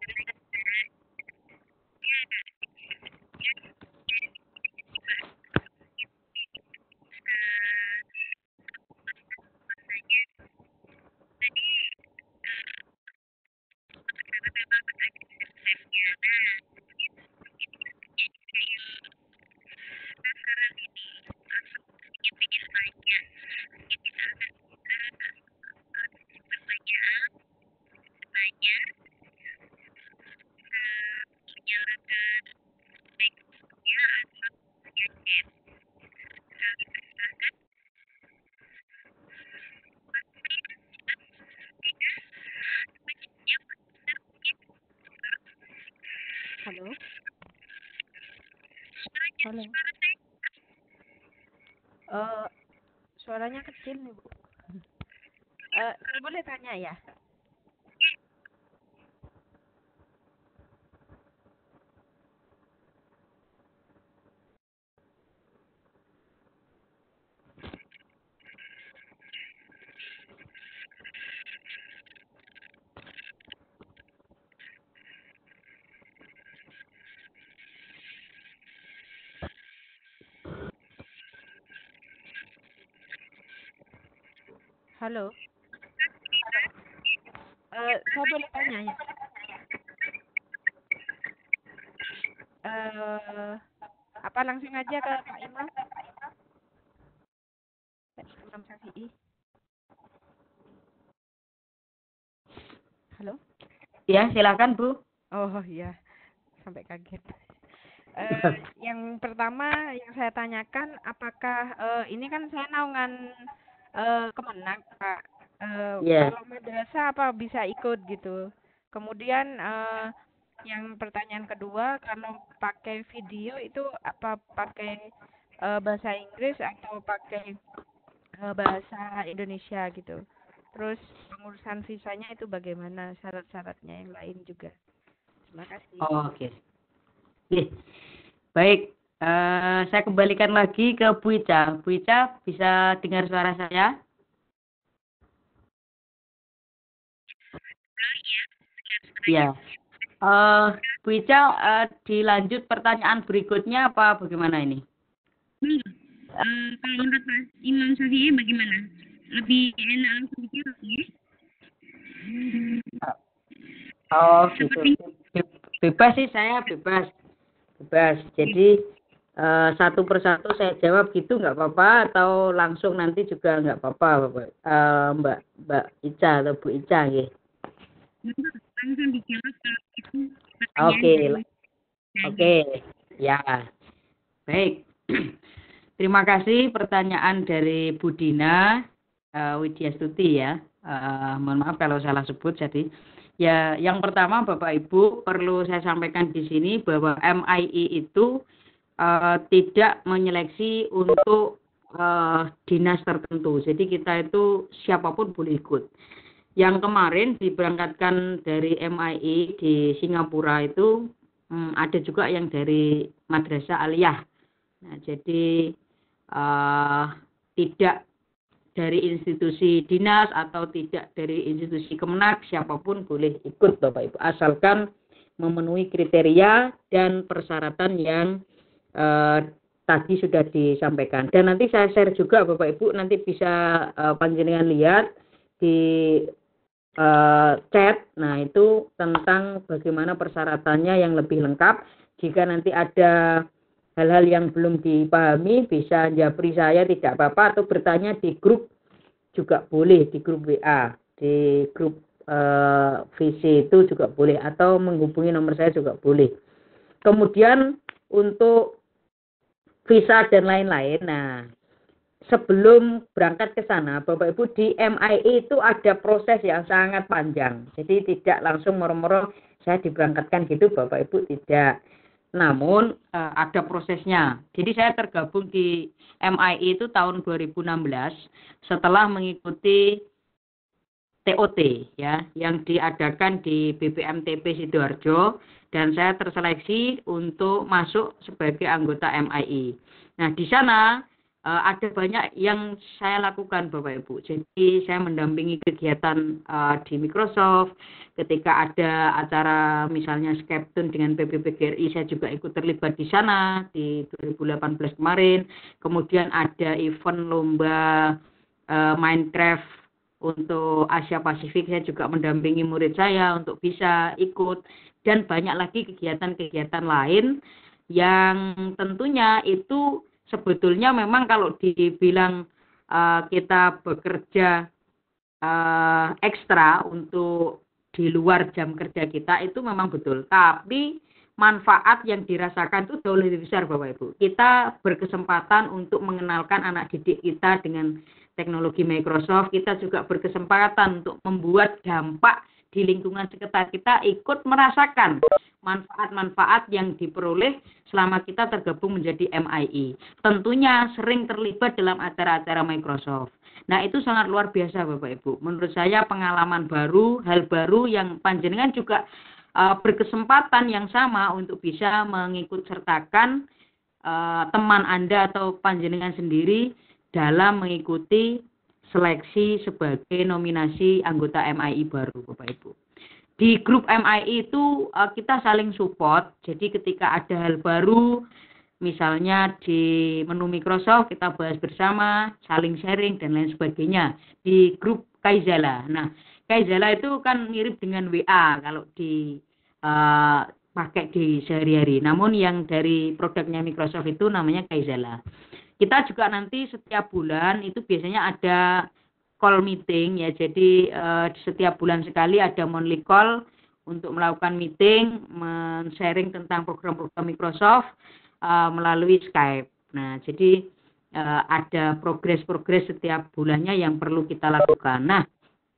Halo. Halo. Uh, suaranya kecil nih, Bu. Uh, saya boleh tanya ya? Halo. Uh, saya boleh tanya ya? Uh, apa langsung aja ke Pak Imam? Imam Syafi'i. Halo. Ya, silakan Bu. Oh iya, sampai kaget. Uh, yang pertama yang saya tanyakan, apakah uh, ini kan saya naungan uh, Kemenag, Pak. Uh, yeah. Kalau madrasah apa bisa ikut gitu. Kemudian uh, yang pertanyaan kedua, kalau pakai video itu apa pakai uh, bahasa Inggris atau pakai uh, bahasa Indonesia gitu. Terus pengurusan visanya itu bagaimana, syarat-syaratnya yang lain juga. Terima kasih. Oh, oke. Okay. Okay. Baik, uh, saya kembalikan lagi ke Bu Ica. Bu Ica bisa dengar suara saya? Ya. Uh, Bu Ica, uh, dilanjut pertanyaan berikutnya apa bagaimana ini? Hmm. Uh, kalau menurut Pak Imam Syafi'i bagaimana? Lebih enak langsung dijawab ya? Oh, gitu. Bebas sih saya, bebas. Bebas. Jadi uh, satu persatu saya jawab gitu nggak apa-apa atau langsung nanti juga nggak apa-apa, Bapak. Uh, Mbak Mbak Ica atau Bu Ica, ya. Langsung dijawab kalau itu. Oke. Okay. Oke, ya. Baik. Terima kasih pertanyaan dari Bu Dina uh, Widyastuti ya. Uh, mohon maaf kalau salah sebut. Jadi, ya yang pertama Bapak Ibu perlu saya sampaikan di sini bahwa M I I itu uh, tidak menyeleksi untuk uh, dinas tertentu. Jadi kita itu siapapun boleh ikut. Yang kemarin diberangkatkan dari M I I di Singapura itu hmm, ada juga yang dari Madrasah Aliyah. Nah, jadi uh, tidak dari institusi dinas atau tidak dari institusi Kemenak, siapapun boleh ikut Bapak Ibu, asalkan memenuhi kriteria dan persyaratan yang uh, tadi sudah disampaikan. Dan nanti saya share juga Bapak Ibu, nanti bisa uh, panjenengan lihat di Uh, chat, nah itu tentang bagaimana persyaratannya yang lebih lengkap. Jika nanti ada hal-hal yang belum dipahami, bisa japri saya tidak apa-apa, atau bertanya di grup juga boleh, di grup W A, di grup uh, V C itu juga boleh, atau menghubungi nomor saya juga boleh. Kemudian untuk visa dan lain-lain, nah sebelum berangkat ke sana, Bapak Ibu, di M I I itu ada proses yang sangat panjang. Jadi tidak langsung moro-moro saya diberangkatkan gitu, Bapak Ibu, tidak. Namun uh, ada prosesnya. Jadi saya tergabung di M I I itu tahun dua ribu enam belas setelah mengikuti T O T ya, yang diadakan di B P M T P Sidoarjo, dan saya terseleksi untuk masuk sebagai anggota M I I. Nah, di sana Uh, ada banyak yang saya lakukan Bapak Ibu. Jadi saya mendampingi kegiatan uh, di Microsoft. Ketika ada acara misalnya Skeptun dengan P B P G R I, saya juga ikut terlibat di sana di dua ribu delapan belas kemarin. Kemudian ada event lomba uh, Minecraft untuk Asia Pasifik, saya juga mendampingi murid saya untuk bisa ikut. Dan banyak lagi kegiatan-kegiatan lain yang tentunya itu sebetulnya memang kalau dibilang uh, kita bekerja uh, ekstra untuk di luar jam kerja kita, itu memang betul. Tapi manfaat yang dirasakan itu jauh lebih besar Bapak Ibu. Kita berkesempatan untuk mengenalkan anak didik kita dengan teknologi Microsoft. Kita juga berkesempatan untuk membuat dampak di lingkungan sekitar kita, ikut merasakan manfaat-manfaat yang diperoleh selama kita tergabung menjadi M I I. Tentunya sering terlibat dalam acara-acara Microsoft. Nah, itu sangat luar biasa Bapak Ibu. Menurut saya pengalaman baru, hal baru yang panjenengan juga uh, berkesempatan yang sama untuk bisa mengikut sertakan uh, teman Anda atau panjenengan sendiri dalam mengikuti seleksi sebagai nominasi anggota M I I baru Bapak Ibu. Di grup M I I itu uh, kita saling support. Jadi ketika ada hal baru, misalnya di menu Microsoft kita bahas bersama, saling sharing dan lain sebagainya di grup Kaizala. Nah, Kaizala itu kan mirip dengan W A kalau di uh, pakai di sehari-hari. Namun yang dari produknya Microsoft itu namanya Kaizala. Kita juga nanti setiap bulan itu biasanya ada call meeting ya. Jadi uh, setiap bulan sekali ada monthly call untuk melakukan meeting, men-sharing tentang program-program Microsoft uh, melalui Skype. Nah, jadi uh, ada progres-progres setiap bulannya yang perlu kita lakukan. Nah,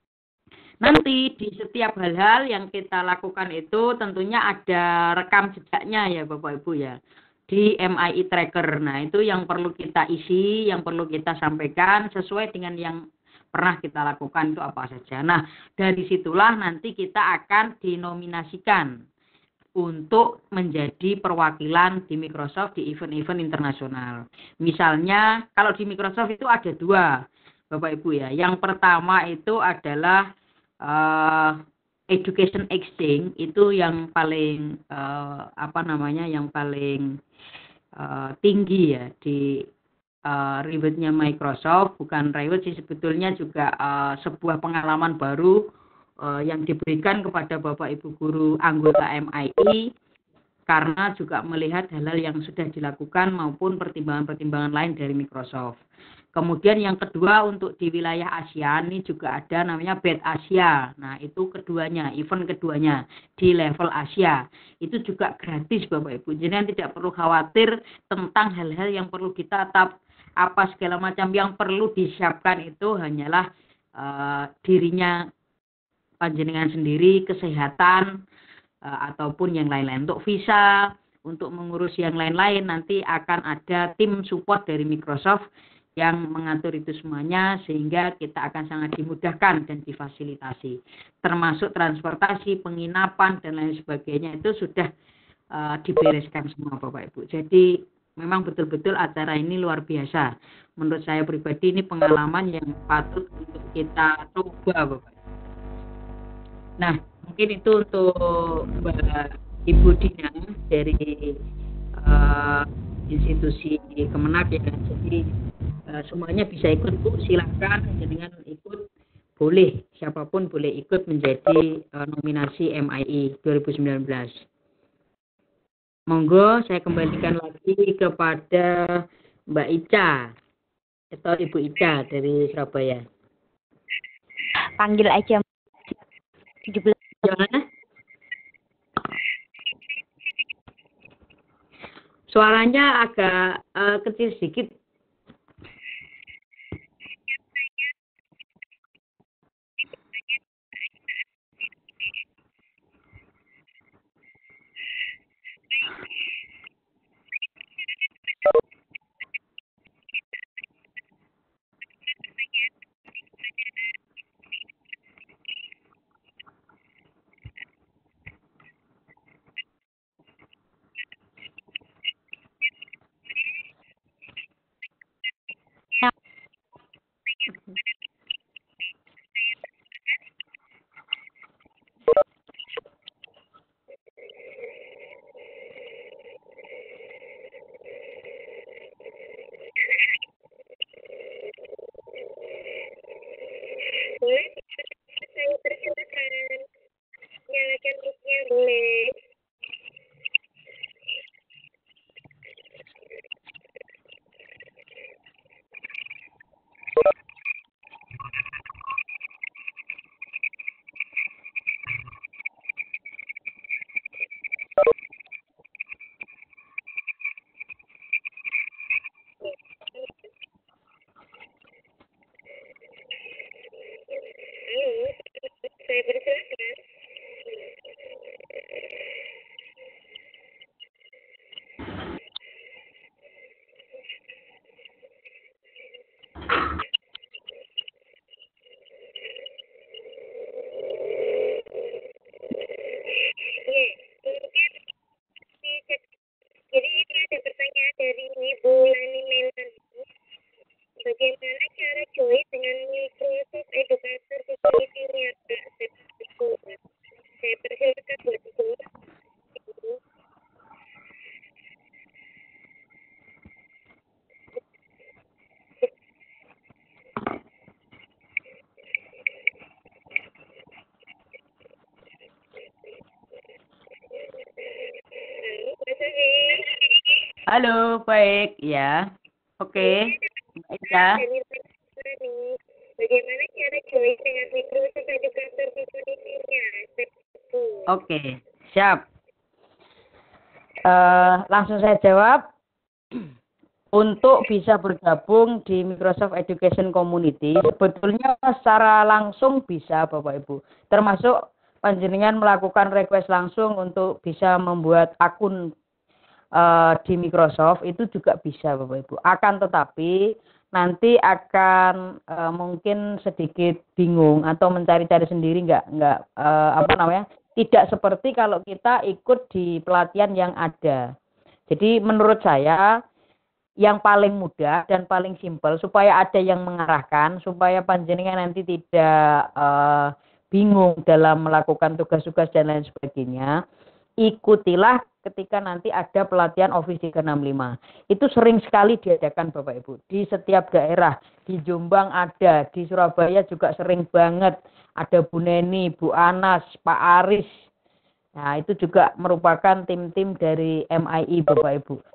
nanti di setiap hal-hal yang kita lakukan itu tentunya ada rekam jejaknya ya Bapak Ibu ya, di M I I Tracker. Nah, itu yang perlu kita isi, yang perlu kita sampaikan sesuai dengan yang pernah kita lakukan itu apa saja. Nah, dari situlah nanti kita akan dinominasikan untuk menjadi perwakilan di Microsoft di event-event internasional. Misalnya, kalau di Microsoft itu ada dua, Bapak Ibu ya. Yang pertama itu adalah uh, Education Exchange, itu yang paling uh, apa namanya, yang paling uh, tinggi ya di Uh, rewardnya Microsoft. Bukan reward sih sebetulnya, juga uh, sebuah pengalaman baru uh, yang diberikan kepada Bapak Ibu guru anggota M I I karena juga melihat hal-hal yang sudah dilakukan maupun pertimbangan-pertimbangan lain dari Microsoft. Kemudian yang kedua untuk di wilayah ASEAN ini juga ada namanya B E T Asia. Nah itu keduanya, event keduanya di level Asia. Itu juga gratis Bapak Ibu. Jadi tidak perlu khawatir tentang hal-hal yang perlu kita tap, apa segala macam yang perlu disiapkan itu hanyalah uh, dirinya panjenengan sendiri, kesehatan, uh, ataupun yang lain-lain. Untuk visa, untuk mengurus yang lain-lain nanti akan ada tim support dari Microsoft yang mengatur itu semuanya sehingga kita akan sangat dimudahkan dan difasilitasi. Termasuk transportasi, penginapan, dan lain sebagainya itu sudah uh, dibereskan semua Bapak Ibu. Jadi memang betul-betul acara ini luar biasa. Menurut saya pribadi ini pengalaman yang patut untuk kita coba Bapak. Nah mungkin itu untuk Mbak Ibu Dina dari uh, institusi Kemenak ya. Jadi uh, semuanya bisa ikut Bu, silahkan dengan ikut, boleh siapapun boleh ikut menjadi uh, nominasi M I I dua ribu sembilan belas. Monggo saya kembalikan lagi kepada Mbak Ica atau Ibu Ica dari Surabaya. Panggil aja tujuh belas. Gimana? Suaranya agak uh, kecil sedikit. Boleh, saya persilakan. Nyalakan mic-nya boleh. Halo, saya persilakan. Iya, mungkin di- jadi ini ada pertanyaan dari Ibu Lani Melan. Bagaimana cara join dengan Microsoft Educator Security-nya, Kak? Saya persilakan buat Ibu. Ibu. Halo, Mas Ari. Halo, baik ya. Oke, Mbak Ica. Dari Lani. Bagaimana cara join dengan Microsoft Educator Security-nya? Oke, siap. Eh, langsung saya jawab. Untuk bisa bergabung di Microsoft Education Community, sebetulnya secara langsung bisa Bapak Ibu. Termasuk panjenengan melakukan request langsung untuk bisa membuat akun uh, di Microsoft, itu juga bisa Bapak Ibu. Akan tetapi nanti akan uh, mungkin sedikit bingung atau mencari-cari sendiri, nggak nggak uh, apa namanya, tidak seperti kalau kita ikut di pelatihan yang ada. Jadi menurut saya yang paling mudah dan paling simpel supaya ada yang mengarahkan, supaya panjenengan nanti tidak uh, bingung dalam melakukan tugas-tugas dan lain sebagainya, ikutilah ketika nanti ada pelatihan Office tiga enam lima. Itu sering sekali diadakan Bapak Ibu di setiap daerah. Di Jombang ada, di Surabaya juga sering banget. Ada Bu Neni, Bu Anas, Pak Aris. Nah itu juga merupakan tim-tim dari M I I Bapak Ibu.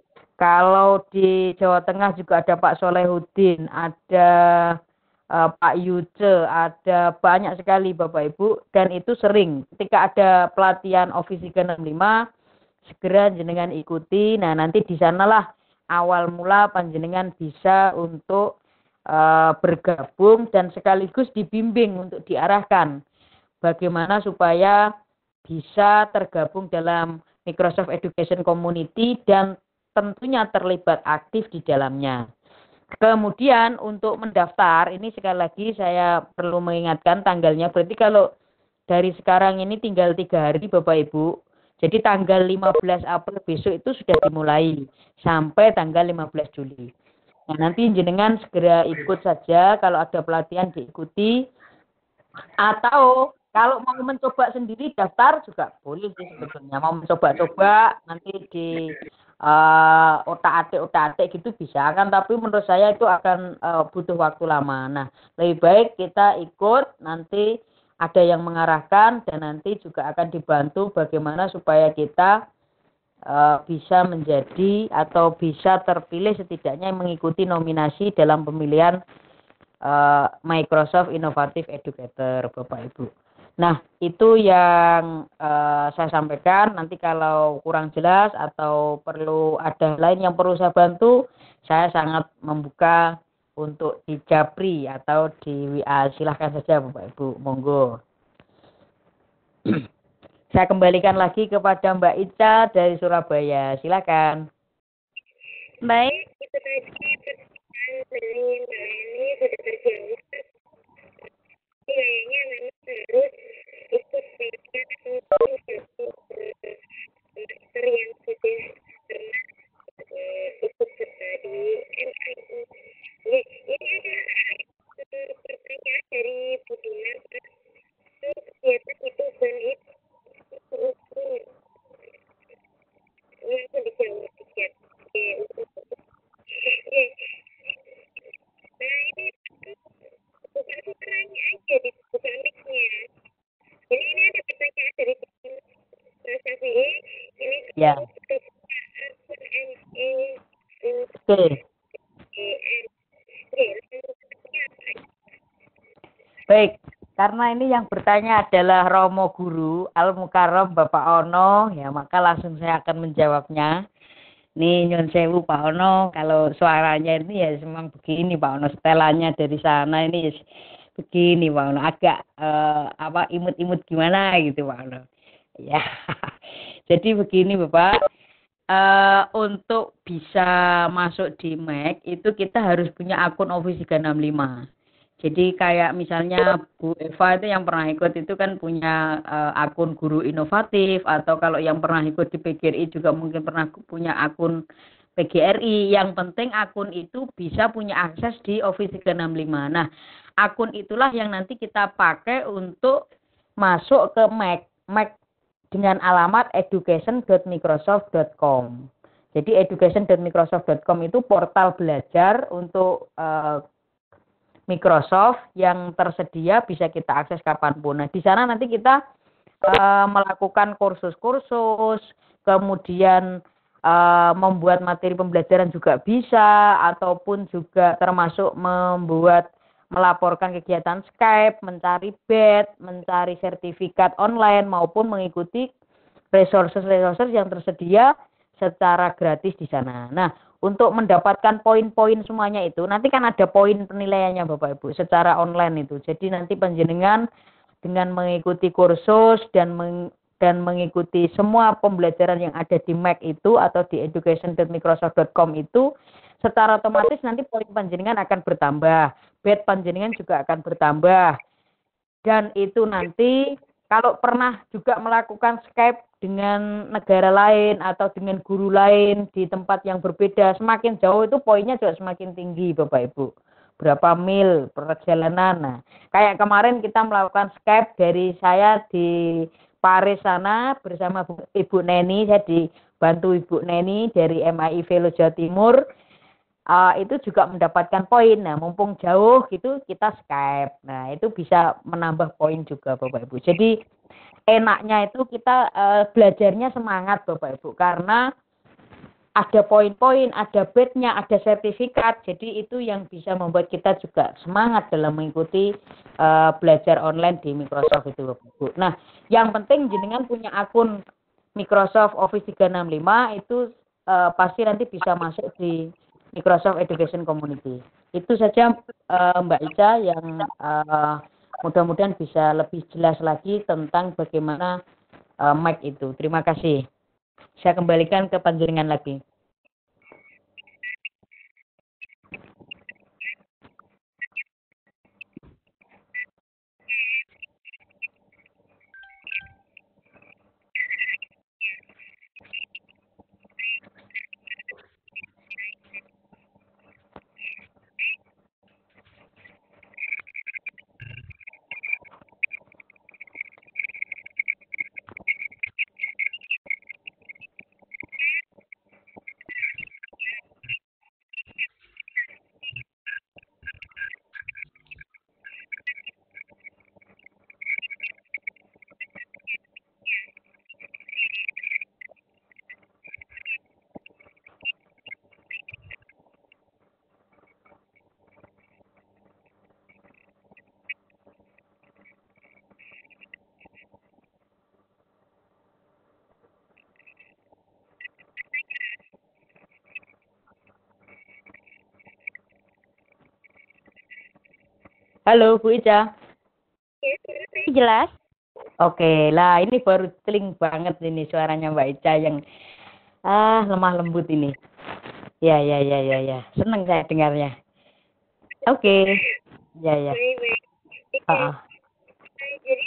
Kalau di Jawa Tengah juga ada Pak Solehudin, ada uh, Pak Yuce, ada banyak sekali Bapak Ibu, dan itu sering ketika ada pelatihan Office tiga enam lima segera jenengan ikuti. Nah, nanti di sanalah awal mula panjenengan bisa untuk uh, bergabung dan sekaligus dibimbing untuk diarahkan bagaimana supaya bisa tergabung dalam Microsoft Education Community dan tentunya terlibat aktif di dalamnya. Kemudian untuk mendaftar, ini sekali lagi saya perlu mengingatkan tanggalnya. Berarti kalau dari sekarang ini tinggal tiga hari Bapak Ibu. Jadi tanggal lima belas April besok itu sudah dimulai sampai tanggal lima belas Juli. Nah, nanti jenengan segera ikut saja kalau ada pelatihan diikuti. Atau kalau mau mencoba sendiri daftar juga boleh sih sebetulnya. Mau mencoba-coba nanti di uh, otak-atik otak-atik gitu bisa kan, tapi menurut saya itu akan uh, butuh waktu lama. Nah, lebih baik kita ikut, nanti ada yang mengarahkan dan nanti juga akan dibantu bagaimana supaya kita uh, bisa menjadi atau bisa terpilih setidaknya mengikuti nominasi dalam pemilihan uh, Microsoft Innovative Educator Bapak Ibu. Nah, itu yang uh, saya sampaikan. Nanti kalau kurang jelas atau perlu ada lain yang perlu saya bantu, saya sangat membuka untuk di Japri atau di W A. Silahkan saja Bapak Ibu, monggo. Saya kembalikan lagi kepada Mbak Ica dari Surabaya. Silakan. Baik, itu tadi pertanyaan dari Mbak Leni sudah terjawab. Kayaknya memang harus ikut pelatihan untuk satu master yang sudah pernah uh, ikut serta di M I U. Ya, ini ada uh, pertanyaan dari Bu Dinar. Itu kegiatan itu dan itu ukur langsung dijawab tiket. Oke, oke. Nah, ini bukan sukaranya aja, dibuka mic-nya. Jadi ini ada pertanyaan dari Mas Syafi'i. Ini Ya. untuk akun M E Oke. N. Oke, Baik, karena ini yang bertanya adalah Romo Guru Al Mukarram Bapak Ono, ya maka langsung saya akan menjawabnya. Nih nyun sewu Pak Ono, kalau suaranya ini ya memang begini Pak Ono, setelannya dari sana ini ya begini Pak Ono, agak eh, apa imut-imut gimana gitu Pak Ono. Ya, jadi begini Bapak, eh, untuk bisa masuk di Mac itu kita harus punya akun Office tiga enam lima. Jadi kayak misalnya Bu Eva itu yang pernah ikut itu kan punya uh, akun guru inovatif, atau kalau yang pernah ikut di P G R I juga mungkin pernah punya akun P G R I. Yang penting akun itu bisa punya akses di Office tiga enam lima. Nah, akun itulah yang nanti kita pakai untuk masuk ke Mac, Mac dengan alamat education dot microsoft dot com. Jadi education dot microsoft dot com itu portal belajar untuk uh, Microsoft yang tersedia, bisa kita akses kapanpun. Nah, di sana nanti kita uh, melakukan kursus-kursus, kemudian uh, membuat materi pembelajaran juga bisa, ataupun juga termasuk membuat, melaporkan kegiatan Skype, mencari badge, mencari sertifikat online, maupun mengikuti resources-resources yang tersedia secara gratis di sana. Nah, untuk mendapatkan poin-poin semuanya itu, nanti kan ada poin penilaiannya Bapak Ibu secara online itu. Jadi nanti panjenengan dengan mengikuti kursus dan meng, dan mengikuti semua pembelajaran yang ada di Mac itu atau di education dot microsoft dot com itu, secara otomatis nanti poin panjenengan akan bertambah, badge panjenengan juga akan bertambah. Dan itu nanti kalau pernah juga melakukan Skype dengan negara lain atau dengan guru lain di tempat yang berbeda, semakin jauh itu poinnya juga semakin tinggi Bapak Ibu. Berapa mil perjalanan. Nah, kayak kemarin kita melakukan Skype dari saya di Paris sana bersama Ibu Neni, saya dibantu Ibu Neni dari M I I Velo Jawa Timur. Uh, itu juga mendapatkan poin. Nah, mumpung jauh gitu kita Skype. Nah, itu bisa menambah poin juga Bapak Ibu. Jadi enaknya itu kita uh, belajarnya semangat Bapak Ibu, karena ada poin-poin, ada badge-nya, ada sertifikat. Jadi itu yang bisa membuat kita juga semangat dalam mengikuti uh, belajar online di Microsoft itu, Bapak Ibu. Nah, yang penting jenengan punya akun Microsoft Office tiga enam lima itu uh, pasti nanti bisa masuk di Microsoft Education Community. Itu saja uh, Mbak Ica yang uh, mudah-mudahan bisa lebih jelas lagi tentang bagaimana uh, Mac itu. Terima kasih. Saya kembalikan ke panjenengan lagi. Halo Bu Ica. Jelas? Oke, lah ini baru teling banget ini suaranya Mbak Ica yang ah lemah lembut ini. Ya ya ya ya ya, seneng saya dengarnya. Oke, ya ya. Baik, baik. Oke. Ah, ah. Nah, jadi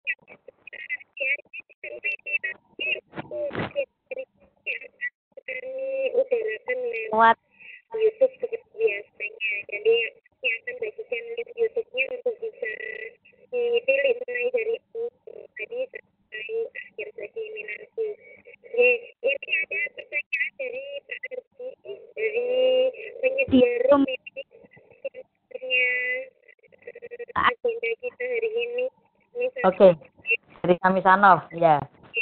kami utarakan lewat YouTube seperti biasanya. Jadi yang akan bagikan link YouTube-nya untuk bisa dipilih mulai dari tadi sampai akhir tadi nanti. Oke, ini ada pertanyaan dari Pak Ardi dari penyedia room ini yang sebenarnya eh, agenda kita hari ini. Ini Oke, dari kami Sanov, ya.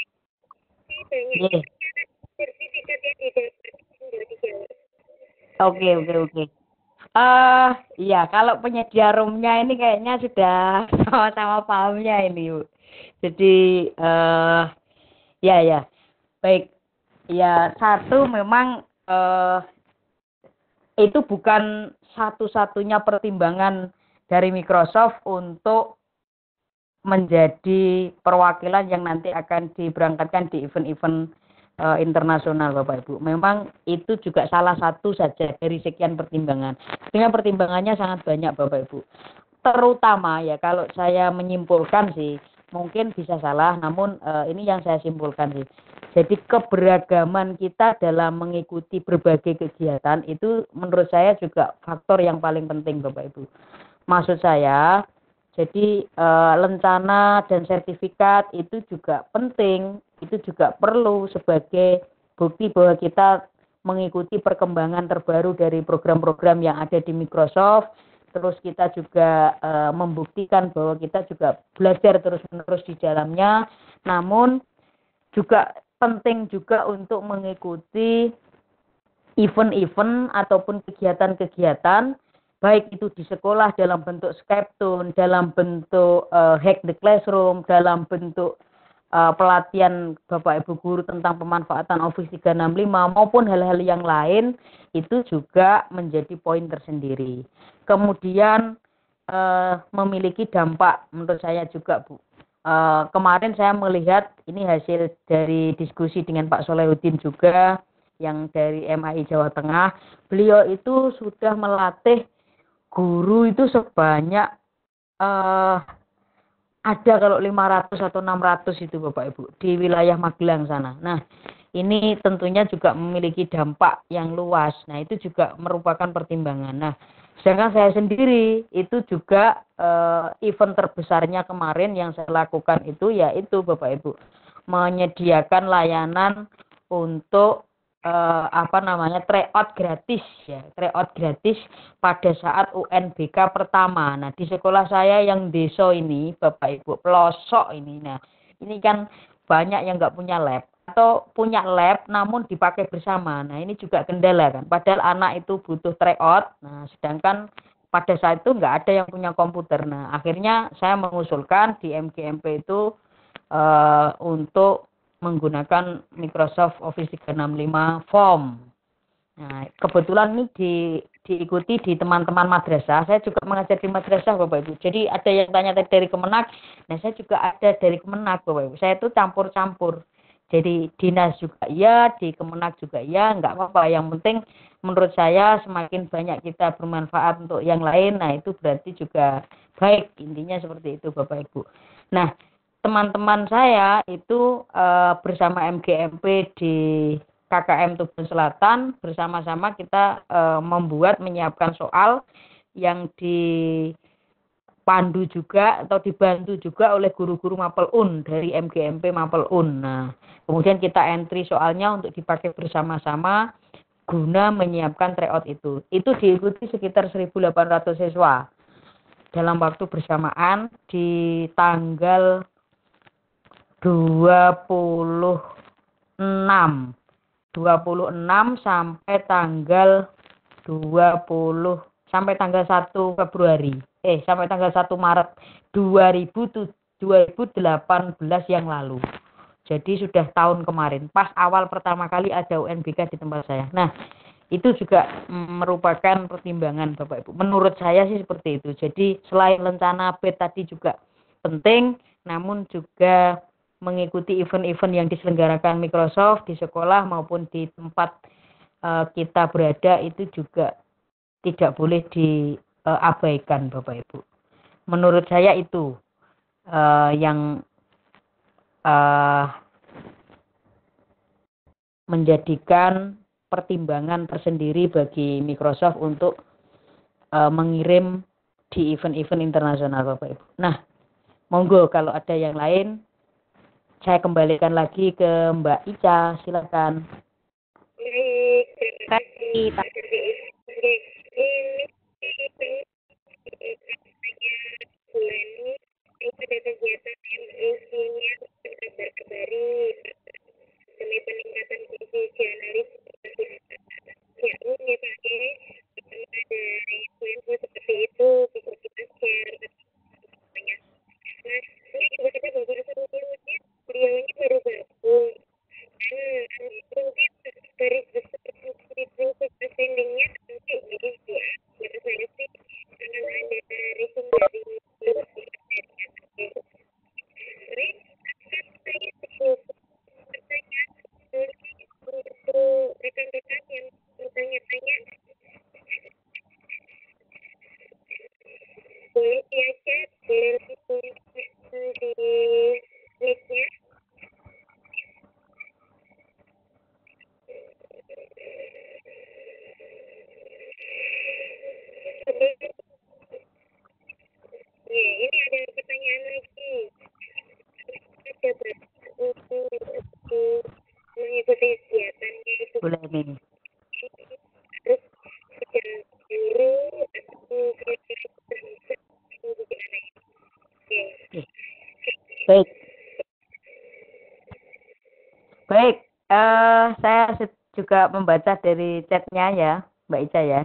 banyak Ye. sertifikat yang didapat tinggal dijawab. Oke oke oke. Eh, iya kalau penyedia roomnya ini kayaknya sudah sama-sama pahamnya ini, Bu. Jadi eh ya ya. Baik. Ya, satu memang eh itu bukan satu-satunya pertimbangan dari Microsoft untuk menjadi perwakilan yang nanti akan diberangkatkan di event-event uh, internasional Bapak Ibu. Memang itu juga salah satu saja dari sekian pertimbangan. Dengan pertimbangannya sangat banyak Bapak Ibu. Terutama ya kalau saya menyimpulkan sih, mungkin bisa salah, namun uh, ini yang saya simpulkan sih. Jadi keberagaman kita dalam mengikuti berbagai kegiatan itu menurut saya juga faktor yang paling penting Bapak Ibu. Maksud saya, jadi e, lencana dan sertifikat itu juga penting, itu juga perlu sebagai bukti bahwa kita mengikuti perkembangan terbaru dari program-program yang ada di Microsoft. Terus kita juga e, membuktikan bahwa kita juga belajar terus-menerus di dalamnya. Namun juga penting juga untuk mengikuti event-event ataupun kegiatan-kegiatan baik itu di sekolah dalam bentuk Skype-tune, dalam bentuk uh, hack the classroom, dalam bentuk uh, pelatihan Bapak Ibu guru tentang pemanfaatan Office tiga enam lima maupun hal-hal yang lain itu juga menjadi poin tersendiri. Kemudian uh, memiliki dampak menurut saya juga Bu. Uh, kemarin saya melihat ini hasil dari diskusi dengan Pak Solehudin juga yang dari M A I Jawa Tengah. Beliau itu sudah melatih guru itu sebanyak uh, ada kalau lima ratus atau enam ratus itu Bapak Ibu di wilayah Magelang sana. Nah, ini tentunya juga memiliki dampak yang luas. Nah, itu juga merupakan pertimbangan. Nah, sedangkan saya sendiri itu juga uh, event terbesarnya kemarin yang saya lakukan itu yaitu Bapak Ibu menyediakan layanan untuk Uh, apa namanya tryout gratis ya tryout gratis pada saat U N B K pertama. Nah di sekolah saya yang desa ini Bapak Ibu pelosok ini, nah ini kan banyak yang nggak punya lab. atau punya lab namun dipakai bersama. Nah, ini juga kendala kan. Padahal anak itu butuh tryout. Nah, sedangkan pada saat itu nggak ada yang punya komputer. Nah, akhirnya saya mengusulkan di M G M P itu uh, untuk menggunakan Microsoft Office tiga enam lima Form. Nah, kebetulan ini di, diikuti di teman-teman madrasah. Saya juga mengajar di madrasah, Bapak Ibu. Jadi ada yang tanya dari Kemenak. Nah, saya juga ada dari Kemenak, Bapak Ibu. Saya itu campur-campur. Jadi dinas juga iya, di Kemenak juga iya, nggak apa-apa. Yang penting menurut saya semakin banyak kita bermanfaat untuk yang lain, nah itu berarti juga baik. Intinya seperti itu, Bapak Ibu. Nah, teman-teman saya itu uh, bersama M G M P di K K M Tuban Selatan, bersama-sama kita uh, membuat, menyiapkan soal yang dipandu juga atau dibantu juga oleh guru-guru Mapel U N dari M G M P Mapel U N. Nah, kemudian kita entry soalnya untuk dipakai bersama-sama guna menyiapkan tryout itu. Itu diikuti sekitar seribu delapan ratus siswa dalam waktu bersamaan di tanggal dua puluh enam sampai tanggal dua puluh sampai tanggal satu Februari. Eh, sampai tanggal satu Maret dua ribu delapan belas yang lalu. Jadi sudah tahun kemarin, pas awal pertama kali ada U N B K di tempat saya. Nah, itu juga merupakan pertimbangan Bapak Ibu. Menurut saya sih seperti itu. Jadi selain rencana B E T tadi juga penting, namun juga mengikuti event-event yang diselenggarakan Microsoft di sekolah maupun di tempat uh, kita berada itu juga tidak boleh diabaikan, uh, Bapak Ibu. Menurut saya itu uh, yang uh, menjadikan pertimbangan tersendiri bagi Microsoft untuk uh, mengirim di event-event internasional, Bapak Ibu. Nah, monggo kalau ada yang lain, saya kembalikan lagi ke Mbak Ica, silakan. Baik, terima kasih Pak. Oke, ini saya Bulani yang pada kegiatan M A C-nya kabar-kabari demi peningkatan gizi jurnalis ya ya Pak ya, ada info-info seperti itu bisa kita share banyak. Nah, ini juga kita beberapa sebelumnya beliaunya baru gabung dan mungkin garis besar prinsip ascendingnya nanti jadi ya kira saya sih akan ada resume dari Baik, akan saya pertanyaan untuk rekan-rekan yang bertanya-tanya boleh diajak boleh di listnya. Ya, ini ada pertanyaan lagi. Ada berapa untuk mengikuti kegiatannya itu? Boleh nih. Terus sudah guru atau kira-kira gimana ya? Oke. Baik. Baik, uh, saya juga membaca dari chatnya ya, Mbak Ica ya.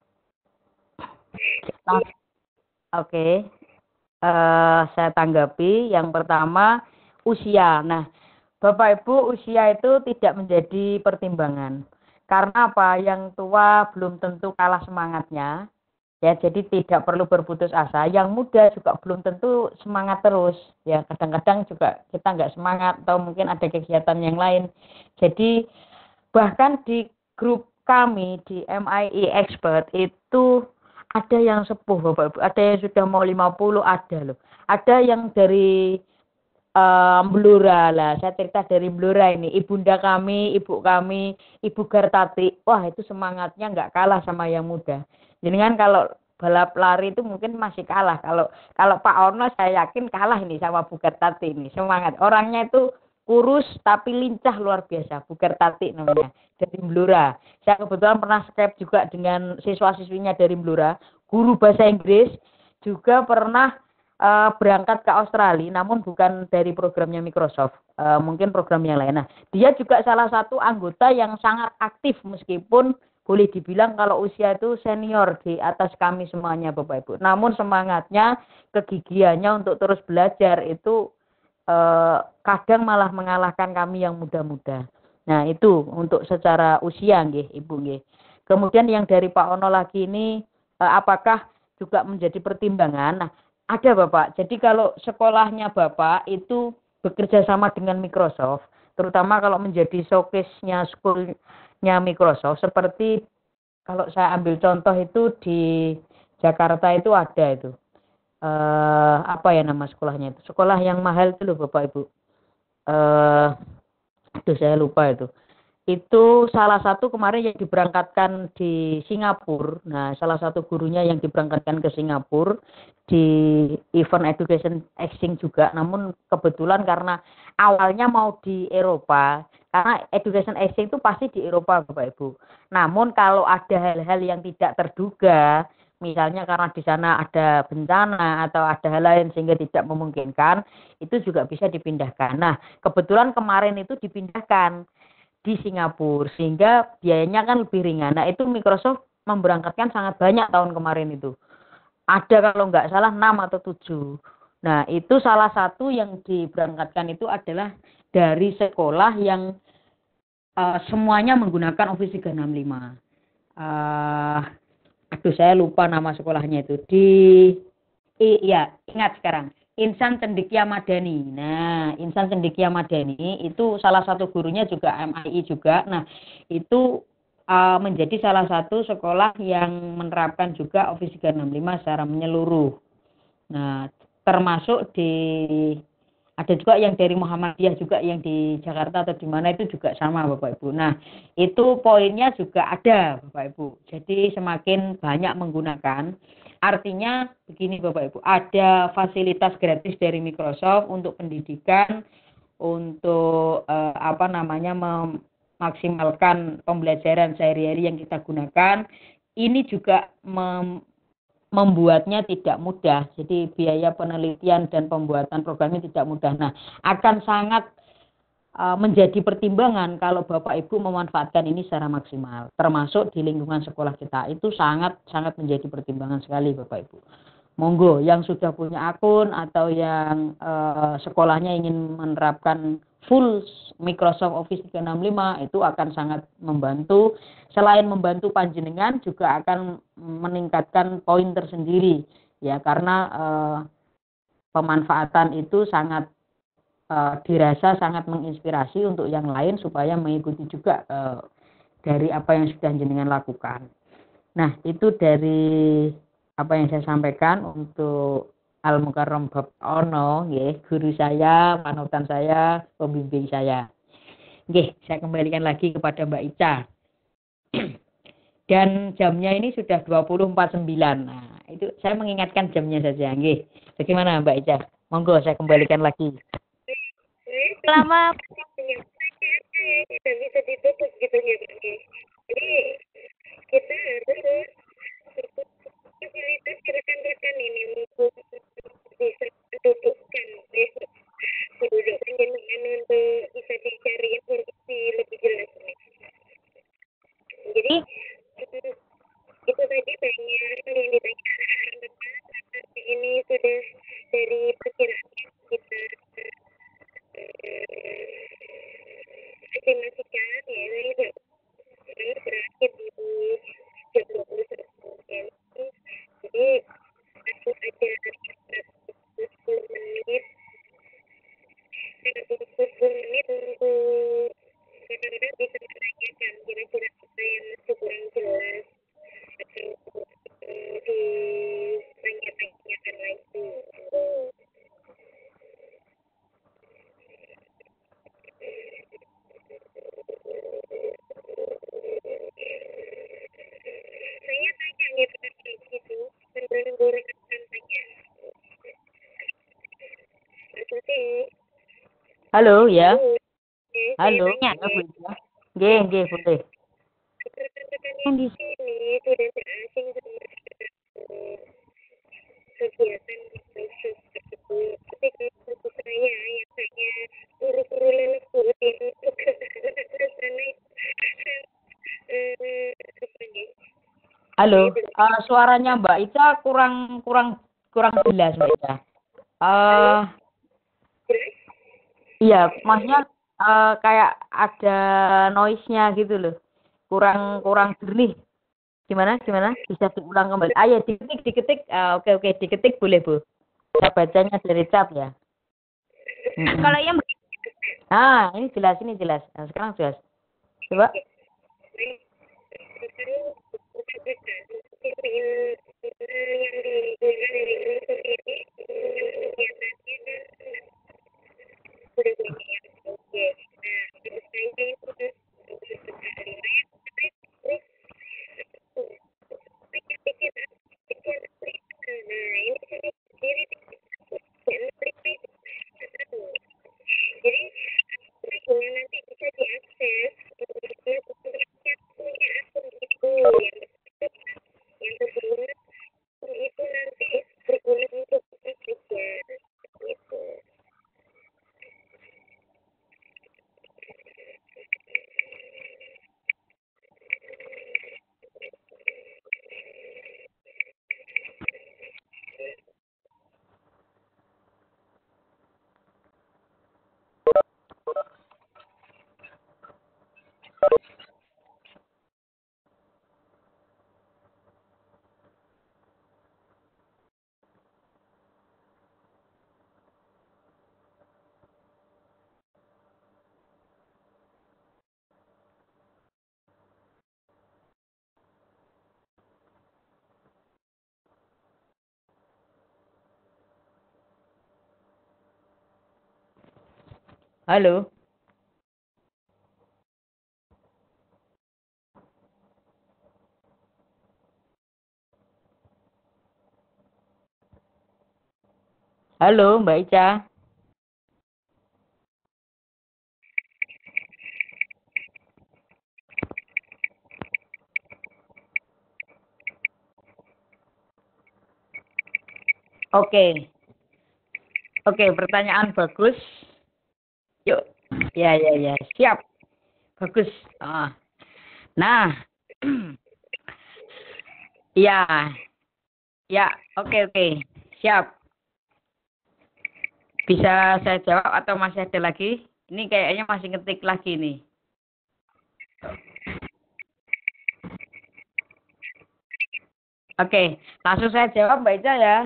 Nah, oke, okay. uh, saya tanggapi. Yang pertama, usia. Nah, Bapak Ibu, usia itu tidak menjadi pertimbangan. Karena apa? Yang tua belum tentu kalah semangatnya. Ya, jadi tidak perlu berputus asa. Yang muda juga belum tentu semangat terus. Ya, kadang-kadang juga kita nggak semangat atau mungkin ada kegiatan yang lain. Jadi bahkan di grup kami di M I E Expert itu ada yang sepuh, Bapak Ibu. Ada yang sudah mau lima puluh, ada loh. Ada yang dari uh, Blora lah. Saya cerita dari Blora ini. Ibunda kami, ibu kami, Ibu Gartati. Wah, itu semangatnya nggak kalah sama yang muda. Jadi kan kalau balap lari itu mungkin masih kalah. Kalau kalau Pak Orno saya yakin kalah ini sama Bu Gartati ini. Semangat. Orangnya itu kurus tapi lincah luar biasa. Bu Gartati namanya. Dari Blora. Saya kebetulan pernah Skype juga dengan siswa-siswinya dari Blora. Guru bahasa Inggris. Juga pernah uh, berangkat ke Australia, namun bukan dari programnya Microsoft, uh, mungkin program yang lain. Nah, dia juga salah satu anggota yang sangat aktif meskipun boleh dibilang kalau usia itu senior di atas kami semuanya Bapak Ibu. Namun semangatnya, kegigihannya untuk terus belajar itu uh, kadang malah mengalahkan kami yang muda-muda. Nah, itu untuk secara usia nggih, Ibu nggih. Kemudian yang dari Pak Ono lagi ini uh, apakah juga menjadi pertimbangan? Nah, ada Bapak. Jadi kalau sekolahnya Bapak itu bekerja sama dengan Microsoft, terutama kalau menjadi showcase-nya school-nya Microsoft, seperti kalau saya ambil contoh itu di Jakarta itu ada itu. Eh, apa ya nama sekolahnya itu? Sekolah yang mahal itu loh Bapak Ibu. Eh, aduh saya lupa itu. Itu salah satu kemarin yang diberangkatkan di Singapura. Nah, salah satu gurunya yang diberangkatkan ke Singapura di event education exchange juga. Namun kebetulan karena awalnya mau di Eropa, karena education exchange itu pasti di Eropa, Bapak Ibu. Namun kalau ada hal-hal yang tidak terduga, misalnya karena di sana ada bencana atau ada hal lain sehingga tidak memungkinkan, itu juga bisa dipindahkan. Nah, kebetulan kemarin itu dipindahkan di Singapura sehingga biayanya kan lebih ringan. Nah, itu Microsoft memberangkatkan sangat banyak tahun kemarin itu. Ada kalau nggak salah enam atau tujuh. Nah, itu salah satu yang diberangkatkan itu adalah dari sekolah yang uh, semuanya menggunakan Office tiga enam lima. Uh, aduh saya lupa nama sekolahnya itu. Di iya, ingat sekarang. Insan Cendekia Madani. Nah, Insan Cendekia Madani itu salah satu gurunya juga M I I juga. Nah, itu uh, menjadi salah satu sekolah yang menerapkan juga Office tiga enam lima secara menyeluruh. Nah, termasuk di ada juga yang dari Muhammadiyah juga yang di Jakarta atau di mana itu juga sama Bapak Ibu. Nah, itu poinnya juga ada Bapak Ibu. Jadi semakin banyak menggunakan. Artinya begini Bapak Ibu, ada fasilitas gratis dari Microsoft untuk pendidikan, untuk eh, apa namanya memaksimalkan pembelajaran sehari-hari yang kita gunakan. Ini juga mem membuatnya tidak mudah. Jadi biaya penelitian dan pembuatan programnya tidak mudah. Nah, akan sangat uh, menjadi pertimbangan kalau Bapak Ibu memanfaatkan ini secara maksimal. Termasuk di lingkungan sekolah kita. Itu sangat-sangat menjadi pertimbangan sekali Bapak Ibu. Monggo yang sudah punya akun atau yang uh, sekolahnya ingin menerapkan full Microsoft Office tiga enam lima itu akan sangat membantu. Selain membantu panjenengan juga akan meningkatkan poin tersendiri ya karena eh, pemanfaatan itu sangat eh, dirasa sangat menginspirasi untuk yang lain supaya mengikuti juga eh, dari apa yang sudah jenengan lakukan. Nah, itu dari apa yang saya sampaikan untuk Al Mukarram Bab Ono, nggih, guru saya, panutan saya, pembimbing saya. Nggih, saya kembalikan lagi kepada Mbak Ica. Dan jamnya ini sudah dua puluh empat sembilan. Nah, itu saya mengingatkan jamnya saja, nggih. Bagaimana Mbak Ica? Monggo saya kembalikan lagi. Selama tidak bisa ditutup gitu ya Pak. Jadi kita harus fasilitas rekan-rekan ini untuk bisa tutupkan kedudukan jenengan untuk bisa dicari informasi lebih jelas nih. Jadi itu tadi banyak yang ditanyakan tapi ini sudah dari perkiraan kita estimasikan ya ini berakhir di jam dua puluh satu jadi langsung aja sepuluh menit sepuluh menit untuk rekan-rekan bisa menanyakan kira-kira apa yang masih kurang jelas atau ditanya-tanyakan lagi. Saya tanya ya tadi gitu, menunggu rekan-rekan tanya. Halo ya. Halo. Saya Ya, Bu Ica. Nggih, nggih, boleh. rekan-rekan yang di sini sudah tidak asing sama kegiatan Microsoft Halo, uh, suaranya Mbak Ica kurang kurang kurang jelas Mbak Ica. Uh, iya, maksudnya uh, kayak ada noise-nya gitu loh. Kurang kurang jernih. Gimana? Gimana? Bisa diulang kembali. Ah ya, diketik diketik. Uh, oke oke, diketik boleh, Bu. Saya bacanya dari chat ya. Mm-mm. Kalau yang Ah, ini jelas, ini jelas. Nah, sekarang jelas. Coba. Halo. Halo, Mbak Ica. Oke. Oke, pertanyaan bagus. Yuk. Ya, ya, ya. Siap. Bagus. Ah. Nah. Ya. Ya, oke, oke. Siap. Bisa saya jawab atau masih ada lagi? Ini kayaknya masih ngetik lagi nih. Oke, langsung saya jawab Mbak Ica ya.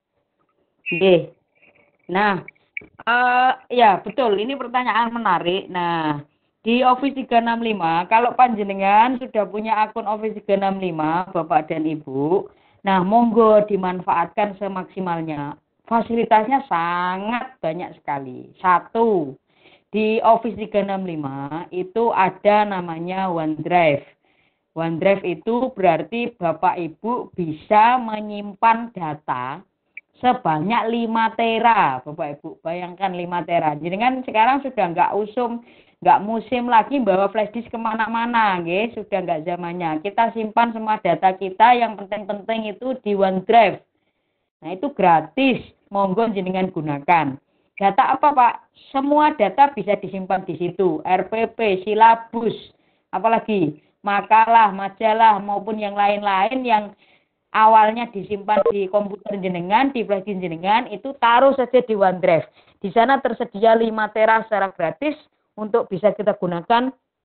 Oke. Nah, uh, ya betul. Ini pertanyaan menarik. Nah, di Office tiga enam lima, kalau panjenengan sudah punya akun Office tiga enam lima, Bapak dan Ibu, nah monggo dimanfaatkan semaksimalnya. Fasilitasnya sangat banyak sekali. Satu, di Office tiga enam lima itu ada namanya OneDrive. OneDrive itu berarti Bapak Ibu bisa menyimpan data sebanyak lima tera, Bapak Ibu. Bayangkan lima tera. Jadi kan sekarang sudah nggak usum, nggak musim lagi bawa flash disk kemana-mana, nggih. Sudah nggak zamannya. Kita simpan semua data kita yang penting-penting itu di OneDrive. Nah, itu gratis. Monggo jenengan gunakan. Data apa, Pak? Semua data bisa disimpan di situ. R P P, silabus, apalagi makalah, majalah, maupun yang lain-lain yang awalnya disimpan di komputer jenengan, di flash disk jenengan, itu taruh saja di OneDrive. Di sana tersedia lima tera secara gratis untuk bisa kita gunakan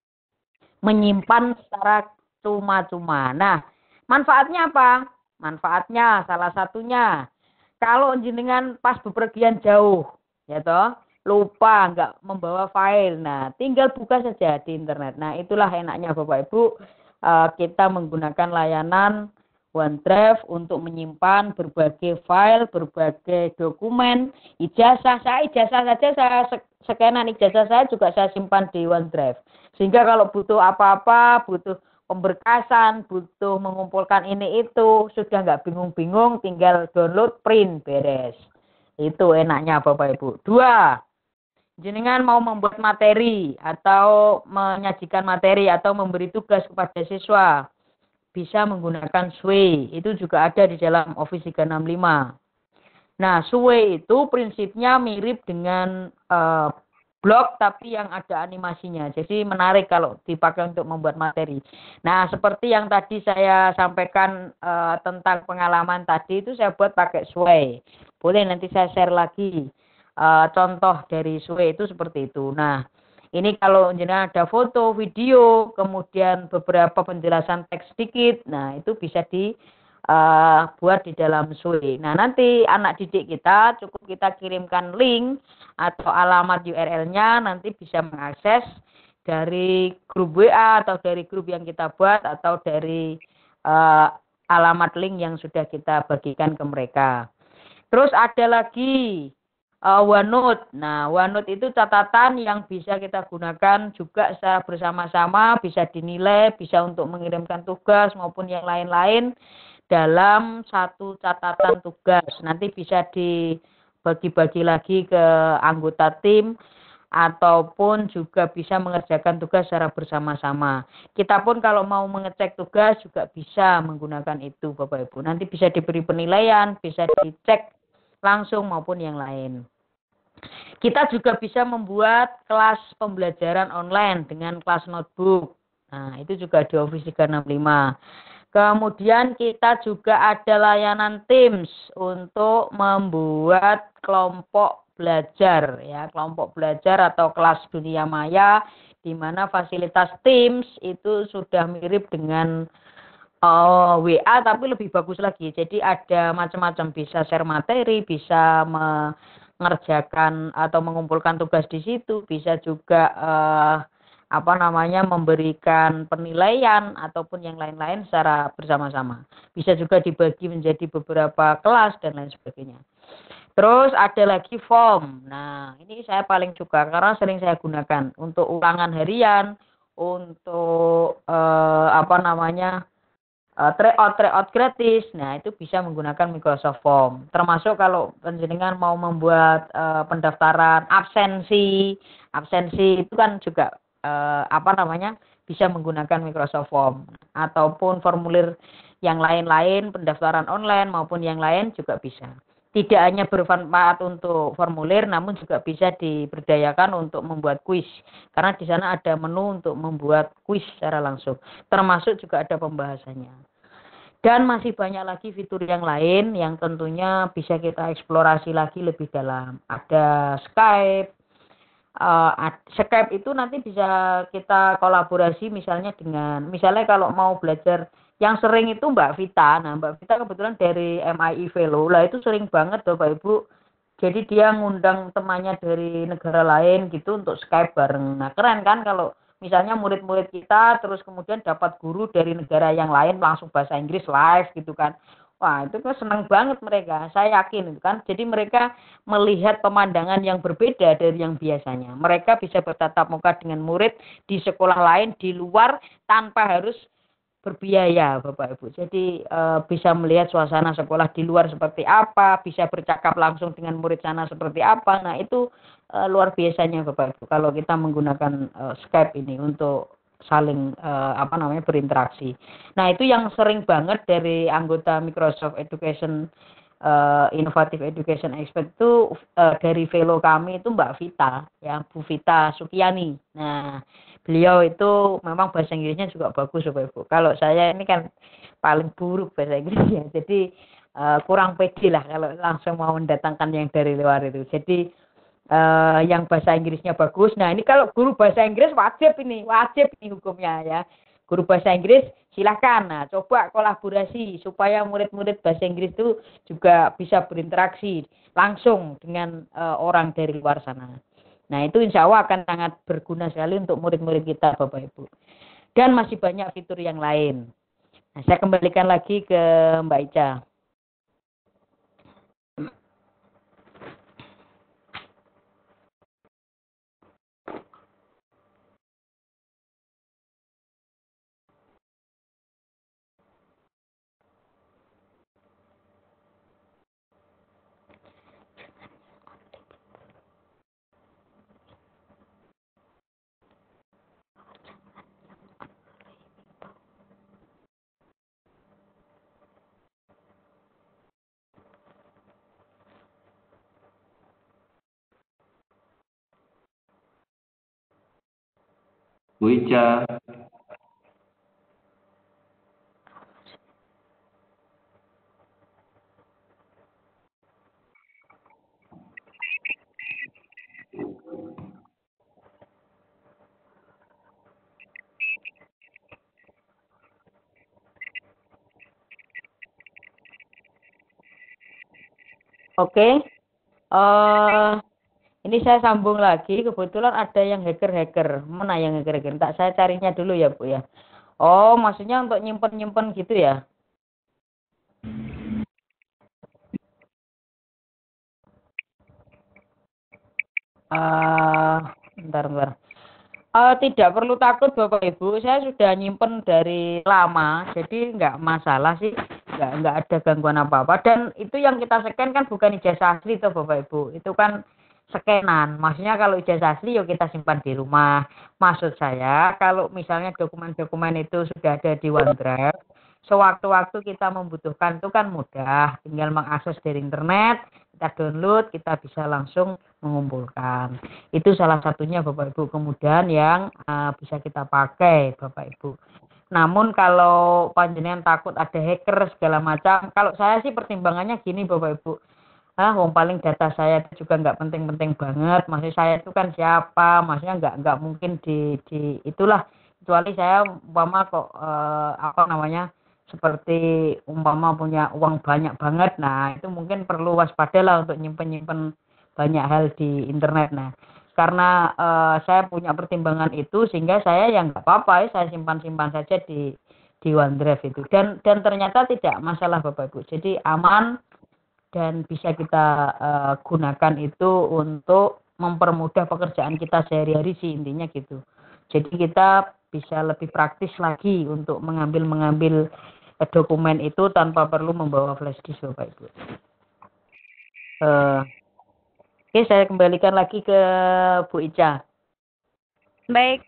menyimpan secara cuma-cuma. Nah, manfaatnya apa? Manfaatnya salah satunya, kalau jenengan pas bepergian jauh, ya toh, lupa nggak membawa file, nah tinggal buka saja di internet. Nah, itulah enaknya Bapak Ibu, kita menggunakan layanan OneDrive untuk menyimpan berbagai file, berbagai dokumen, ijazah saya, ijazah saja saya scanan ijazah saya juga saya simpan di OneDrive. Sehingga kalau butuh apa-apa, butuh pemberkasan, butuh mengumpulkan ini itu, sudah nggak bingung-bingung, tinggal download, print, beres. Itu enaknya Bapak Ibu. Dua, jenengan mau membuat materi atau menyajikan materi atau memberi tugas kepada siswa, bisa menggunakan Sway. Itu juga ada di dalam Office tiga enam lima. Nah, Sway itu prinsipnya mirip dengan uh, blog tapi yang ada animasinya. Jadi menarik kalau dipakai untuk membuat materi. Nah, seperti yang tadi saya sampaikan uh, tentang pengalaman tadi itu saya buat pakai Sway. Boleh nanti saya share lagi uh, contoh dari Sway itu seperti itu. Nah, ini kalau jenengan ada foto, video, kemudian beberapa penjelasan teks sedikit. Nah, itu bisa di Uh, buat di dalam Sway. Nah, nanti anak didik kita cukup kita kirimkan link atau alamat U R L-nya, nanti bisa mengakses dari grup W A atau dari grup yang kita buat atau dari uh, alamat link yang sudah kita bagikan ke mereka. Terus ada lagi uh, OneNote. Nah, OneNote itu catatan yang bisa kita gunakan juga secara bersama-sama, bisa dinilai, bisa untuk mengirimkan tugas maupun yang lain-lain dalam satu catatan tugas. Nanti bisa dibagi-bagi lagi ke anggota tim ataupun juga bisa mengerjakan tugas secara bersama-sama. Kita pun kalau mau mengecek tugas juga bisa menggunakan itu Bapak Ibu. Nanti bisa diberi penilaian, bisa dicek langsung maupun yang lain. Kita juga bisa membuat kelas pembelajaran online dengan kelas notebook. Nah, itu juga di Office tiga enam lima. Kemudian kita juga ada layanan Teams untuk membuat kelompok belajar ya, kelompok belajar atau kelas dunia maya di mana fasilitas Teams itu sudah mirip dengan uh, W A tapi lebih bagus lagi. Jadi ada macam-macam, bisa share materi, bisa mengerjakan atau mengumpulkan tugas di situ, bisa juga uh, apa namanya memberikan penilaian ataupun yang lain-lain secara bersama-sama. Bisa juga dibagi menjadi beberapa kelas dan lain sebagainya. Terus ada lagi form. Nah, ini saya paling suka karena sering saya gunakan untuk ulangan harian, untuk eh, apa namanya uh, tryout tryout gratis. Nah, itu bisa menggunakan Microsoft Form. Termasuk kalau penjenengan mau membuat uh, pendaftaran absensi, absensi itu kan juga Uh, apa namanya bisa menggunakan Microsoft Form ataupun formulir yang lain-lain, pendaftaran online maupun yang lain juga bisa. Tidak hanya bermanfaat untuk formulir, namun juga bisa diberdayakan untuk membuat kuis. Karena di sana ada menu untuk membuat kuis secara langsung. Termasuk juga ada pembahasannya. Dan masih banyak lagi fitur yang lain yang tentunya bisa kita eksplorasi lagi lebih dalam. Ada Skype. Uh, Skype itu nanti bisa kita kolaborasi misalnya dengan, misalnya kalau mau belajar yang sering itu Mbak Vita. Nah, Mbak Vita kebetulan dari M I I Fellow, lah itu sering banget Bapak Ibu. Jadi dia ngundang temannya dari negara lain gitu untuk Skype bareng. Nah, keren kan kalau misalnya murid-murid kita terus kemudian dapat guru dari negara yang lain langsung bahasa Inggris live gitu kan. Wah, itu kan senang banget mereka, saya yakin itu kan. Jadi mereka melihat pemandangan yang berbeda dari yang biasanya. Mereka bisa bertatap muka dengan murid di sekolah lain di luar tanpa harus berbiaya, Bapak Ibu. Jadi e, bisa melihat suasana sekolah di luar seperti apa, bisa bercakap langsung dengan murid sana seperti apa. Nah, itu e, luar biasanya Bapak Ibu kalau kita menggunakan e, Skype ini untuk saling uh, apa namanya berinteraksi. Nah, itu yang sering banget dari anggota Microsoft Education uh, Innovative Education Expert itu uh, dari fellow kami itu Mbak Vita ya, Bu Vita Sukiani. Nah, beliau itu memang bahasa Inggrisnya juga bagus Bapak Ibu. Kalau saya ini kan paling buruk bahasa Inggrisnya. Jadi uh, kurang pede lah kalau langsung mau mendatangkan yang dari luar itu. Jadi Uh, yang bahasa Inggrisnya bagus. Nah, ini kalau guru bahasa Inggris wajib ini, wajib ini hukumnya ya. Guru bahasa Inggris silakan. Nah, coba kolaborasi supaya murid-murid bahasa Inggris itu juga bisa berinteraksi langsung dengan uh, orang dari luar sana. Nah, itu insya Allah akan sangat berguna sekali untuk murid-murid kita, Bapak Ibu. Dan masih banyak fitur yang lain. Nah, saya kembalikan lagi ke Mbak Ica. Bu Ica. Oke. Eh ini saya sambung lagi. Kebetulan ada yang hacker-hacker. Mana yang hacker-hacker? Tak saya carinya dulu ya, Bu ya. Oh, maksudnya untuk nyimpen-nyimpen gitu ya? Ah, bentar, bentar. Eh, tidak perlu takut Bapak Ibu, saya sudah nyimpen dari lama, jadi nggak masalah sih, nggak nggak ada gangguan apa-apa. Dan itu yang kita scan kan bukan ijazah asli tuh Bapak Ibu, itu kan scanan. Maksudnya kalau ijazah asli yuk kita simpan di rumah. Maksud saya kalau misalnya dokumen-dokumen itu sudah ada di OneDrive, sewaktu-waktu kita membutuhkan itu kan mudah, tinggal mengakses dari internet, kita download, kita bisa langsung mengumpulkan. Itu salah satunya Bapak Ibu, kemudian yang uh, bisa kita pakai Bapak Ibu. Namun kalau panjenengan takut ada hacker segala macam, kalau saya sih pertimbangannya gini Bapak Ibu. Ah, wong paling data saya itu juga nggak penting-penting banget. Maksud saya itu kan siapa? Maksudnya nggak nggak mungkin di di itulah. Kecuali saya umpama kok eh, apa namanya seperti umpama punya uang banyak banget. Nah itu mungkin perlu waspada lah untuk nyimpen-nyimpen banyak hal di internet. Nah karena eh, saya punya pertimbangan itu sehingga saya yang nggak apa-apa ya saya simpan-simpan saja di di OneDrive itu dan dan ternyata tidak masalah Bapak Ibu. Jadi aman dan bisa kita uh, gunakan itu untuk mempermudah pekerjaan kita sehari-hari sih intinya gitu. Jadi kita bisa lebih praktis lagi untuk mengambil-mengambil uh, dokumen itu tanpa perlu membawa flash disk Bapak Ibu. Uh, Oke, saya kembalikan lagi ke Bu Ica. Baik.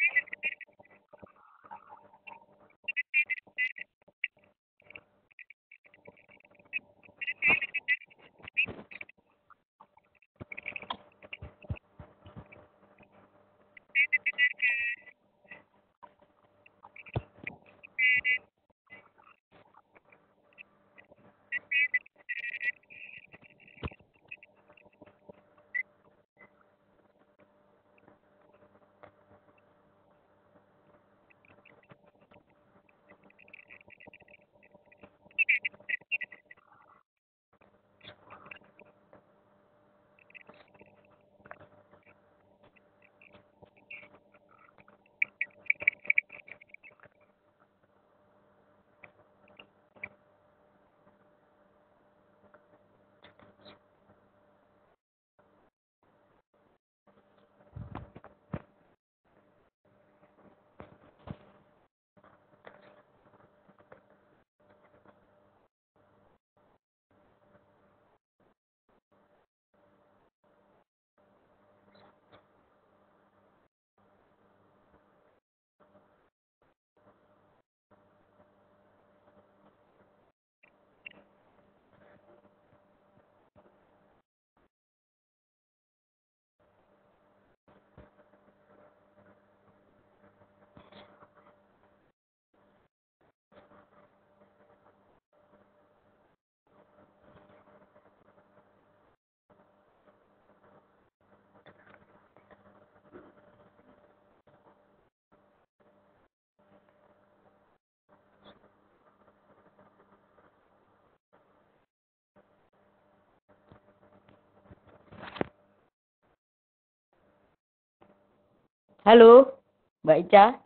Halo, Mbak Ica.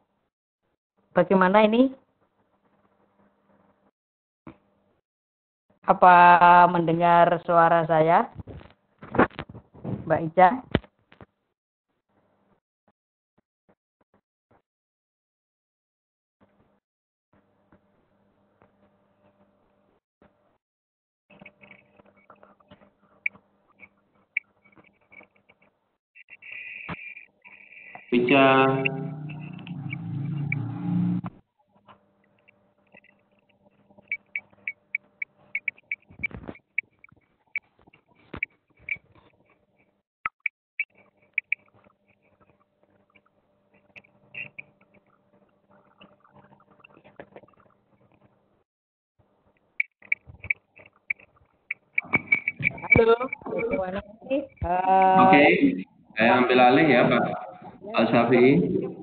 Bagaimana ini? Apa mendengar suara saya? Mbak Ica? Ica. Halo, bagaimana sih? Oke, saya ambil alih ya Pak Al Syafi'i.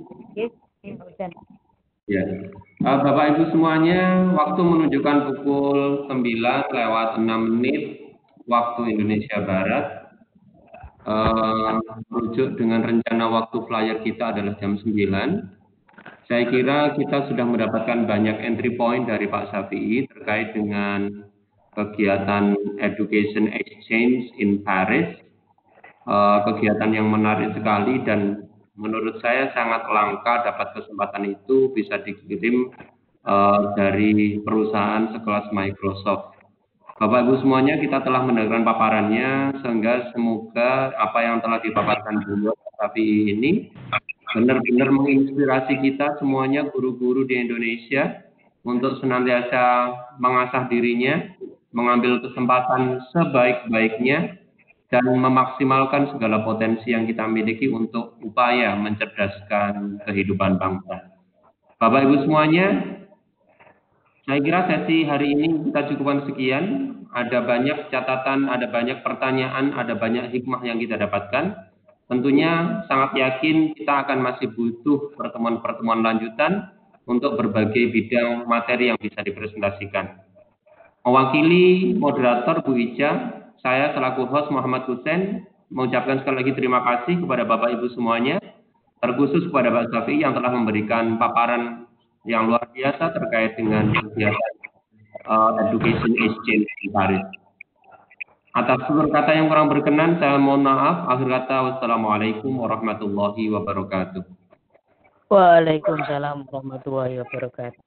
Ya. Uh, Bapak Ibu semuanya, waktu menunjukkan pukul sembilan lewat enam menit waktu Indonesia Barat. Uh, merujuk dengan rencana waktu flyer kita adalah jam sembilan. Saya kira kita sudah mendapatkan banyak entry point dari Pak Syafi'i terkait dengan kegiatan Education Exchange in Paris. Uh, kegiatan yang menarik sekali dan menurut saya sangat langka dapat kesempatan itu bisa dikirim uh, dari perusahaan sekelas Microsoft. Bapak Ibu semuanya, kita telah mendengarkan paparannya sehingga semoga apa yang telah dipaparkan beliau tapi ini benar-benar menginspirasi kita semuanya guru-guru di Indonesia untuk senantiasa mengasah dirinya, mengambil kesempatan sebaik-baiknya dan memaksimalkan segala potensi yang kita miliki untuk upaya mencerdaskan kehidupan bangsa. Bapak Ibu semuanya, saya kira sesi hari ini kita cukupkan sekian. Ada banyak catatan, ada banyak pertanyaan, ada banyak hikmah yang kita dapatkan. Tentunya sangat yakin kita akan masih butuh pertemuan-pertemuan lanjutan untuk berbagai bidang materi yang bisa dipresentasikan. Mewakili moderator Bu Ica, saya selaku host Muhammad Hussein mengucapkan sekali lagi terima kasih kepada Bapak Ibu semuanya, terkhusus kepada Pak Syafi'i yang telah memberikan paparan yang luar biasa terkait dengan kegiatan uh, Education Exchange di Paris. Atas seluruh kata yang kurang berkenan, saya mohon maaf. Akhir kata, wassalamualaikum warahmatullahi wabarakatuh. Waalaikumsalam warahmatullahi wabarakatuh.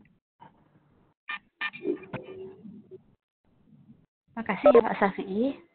Makasih ya Pak Syafi'i.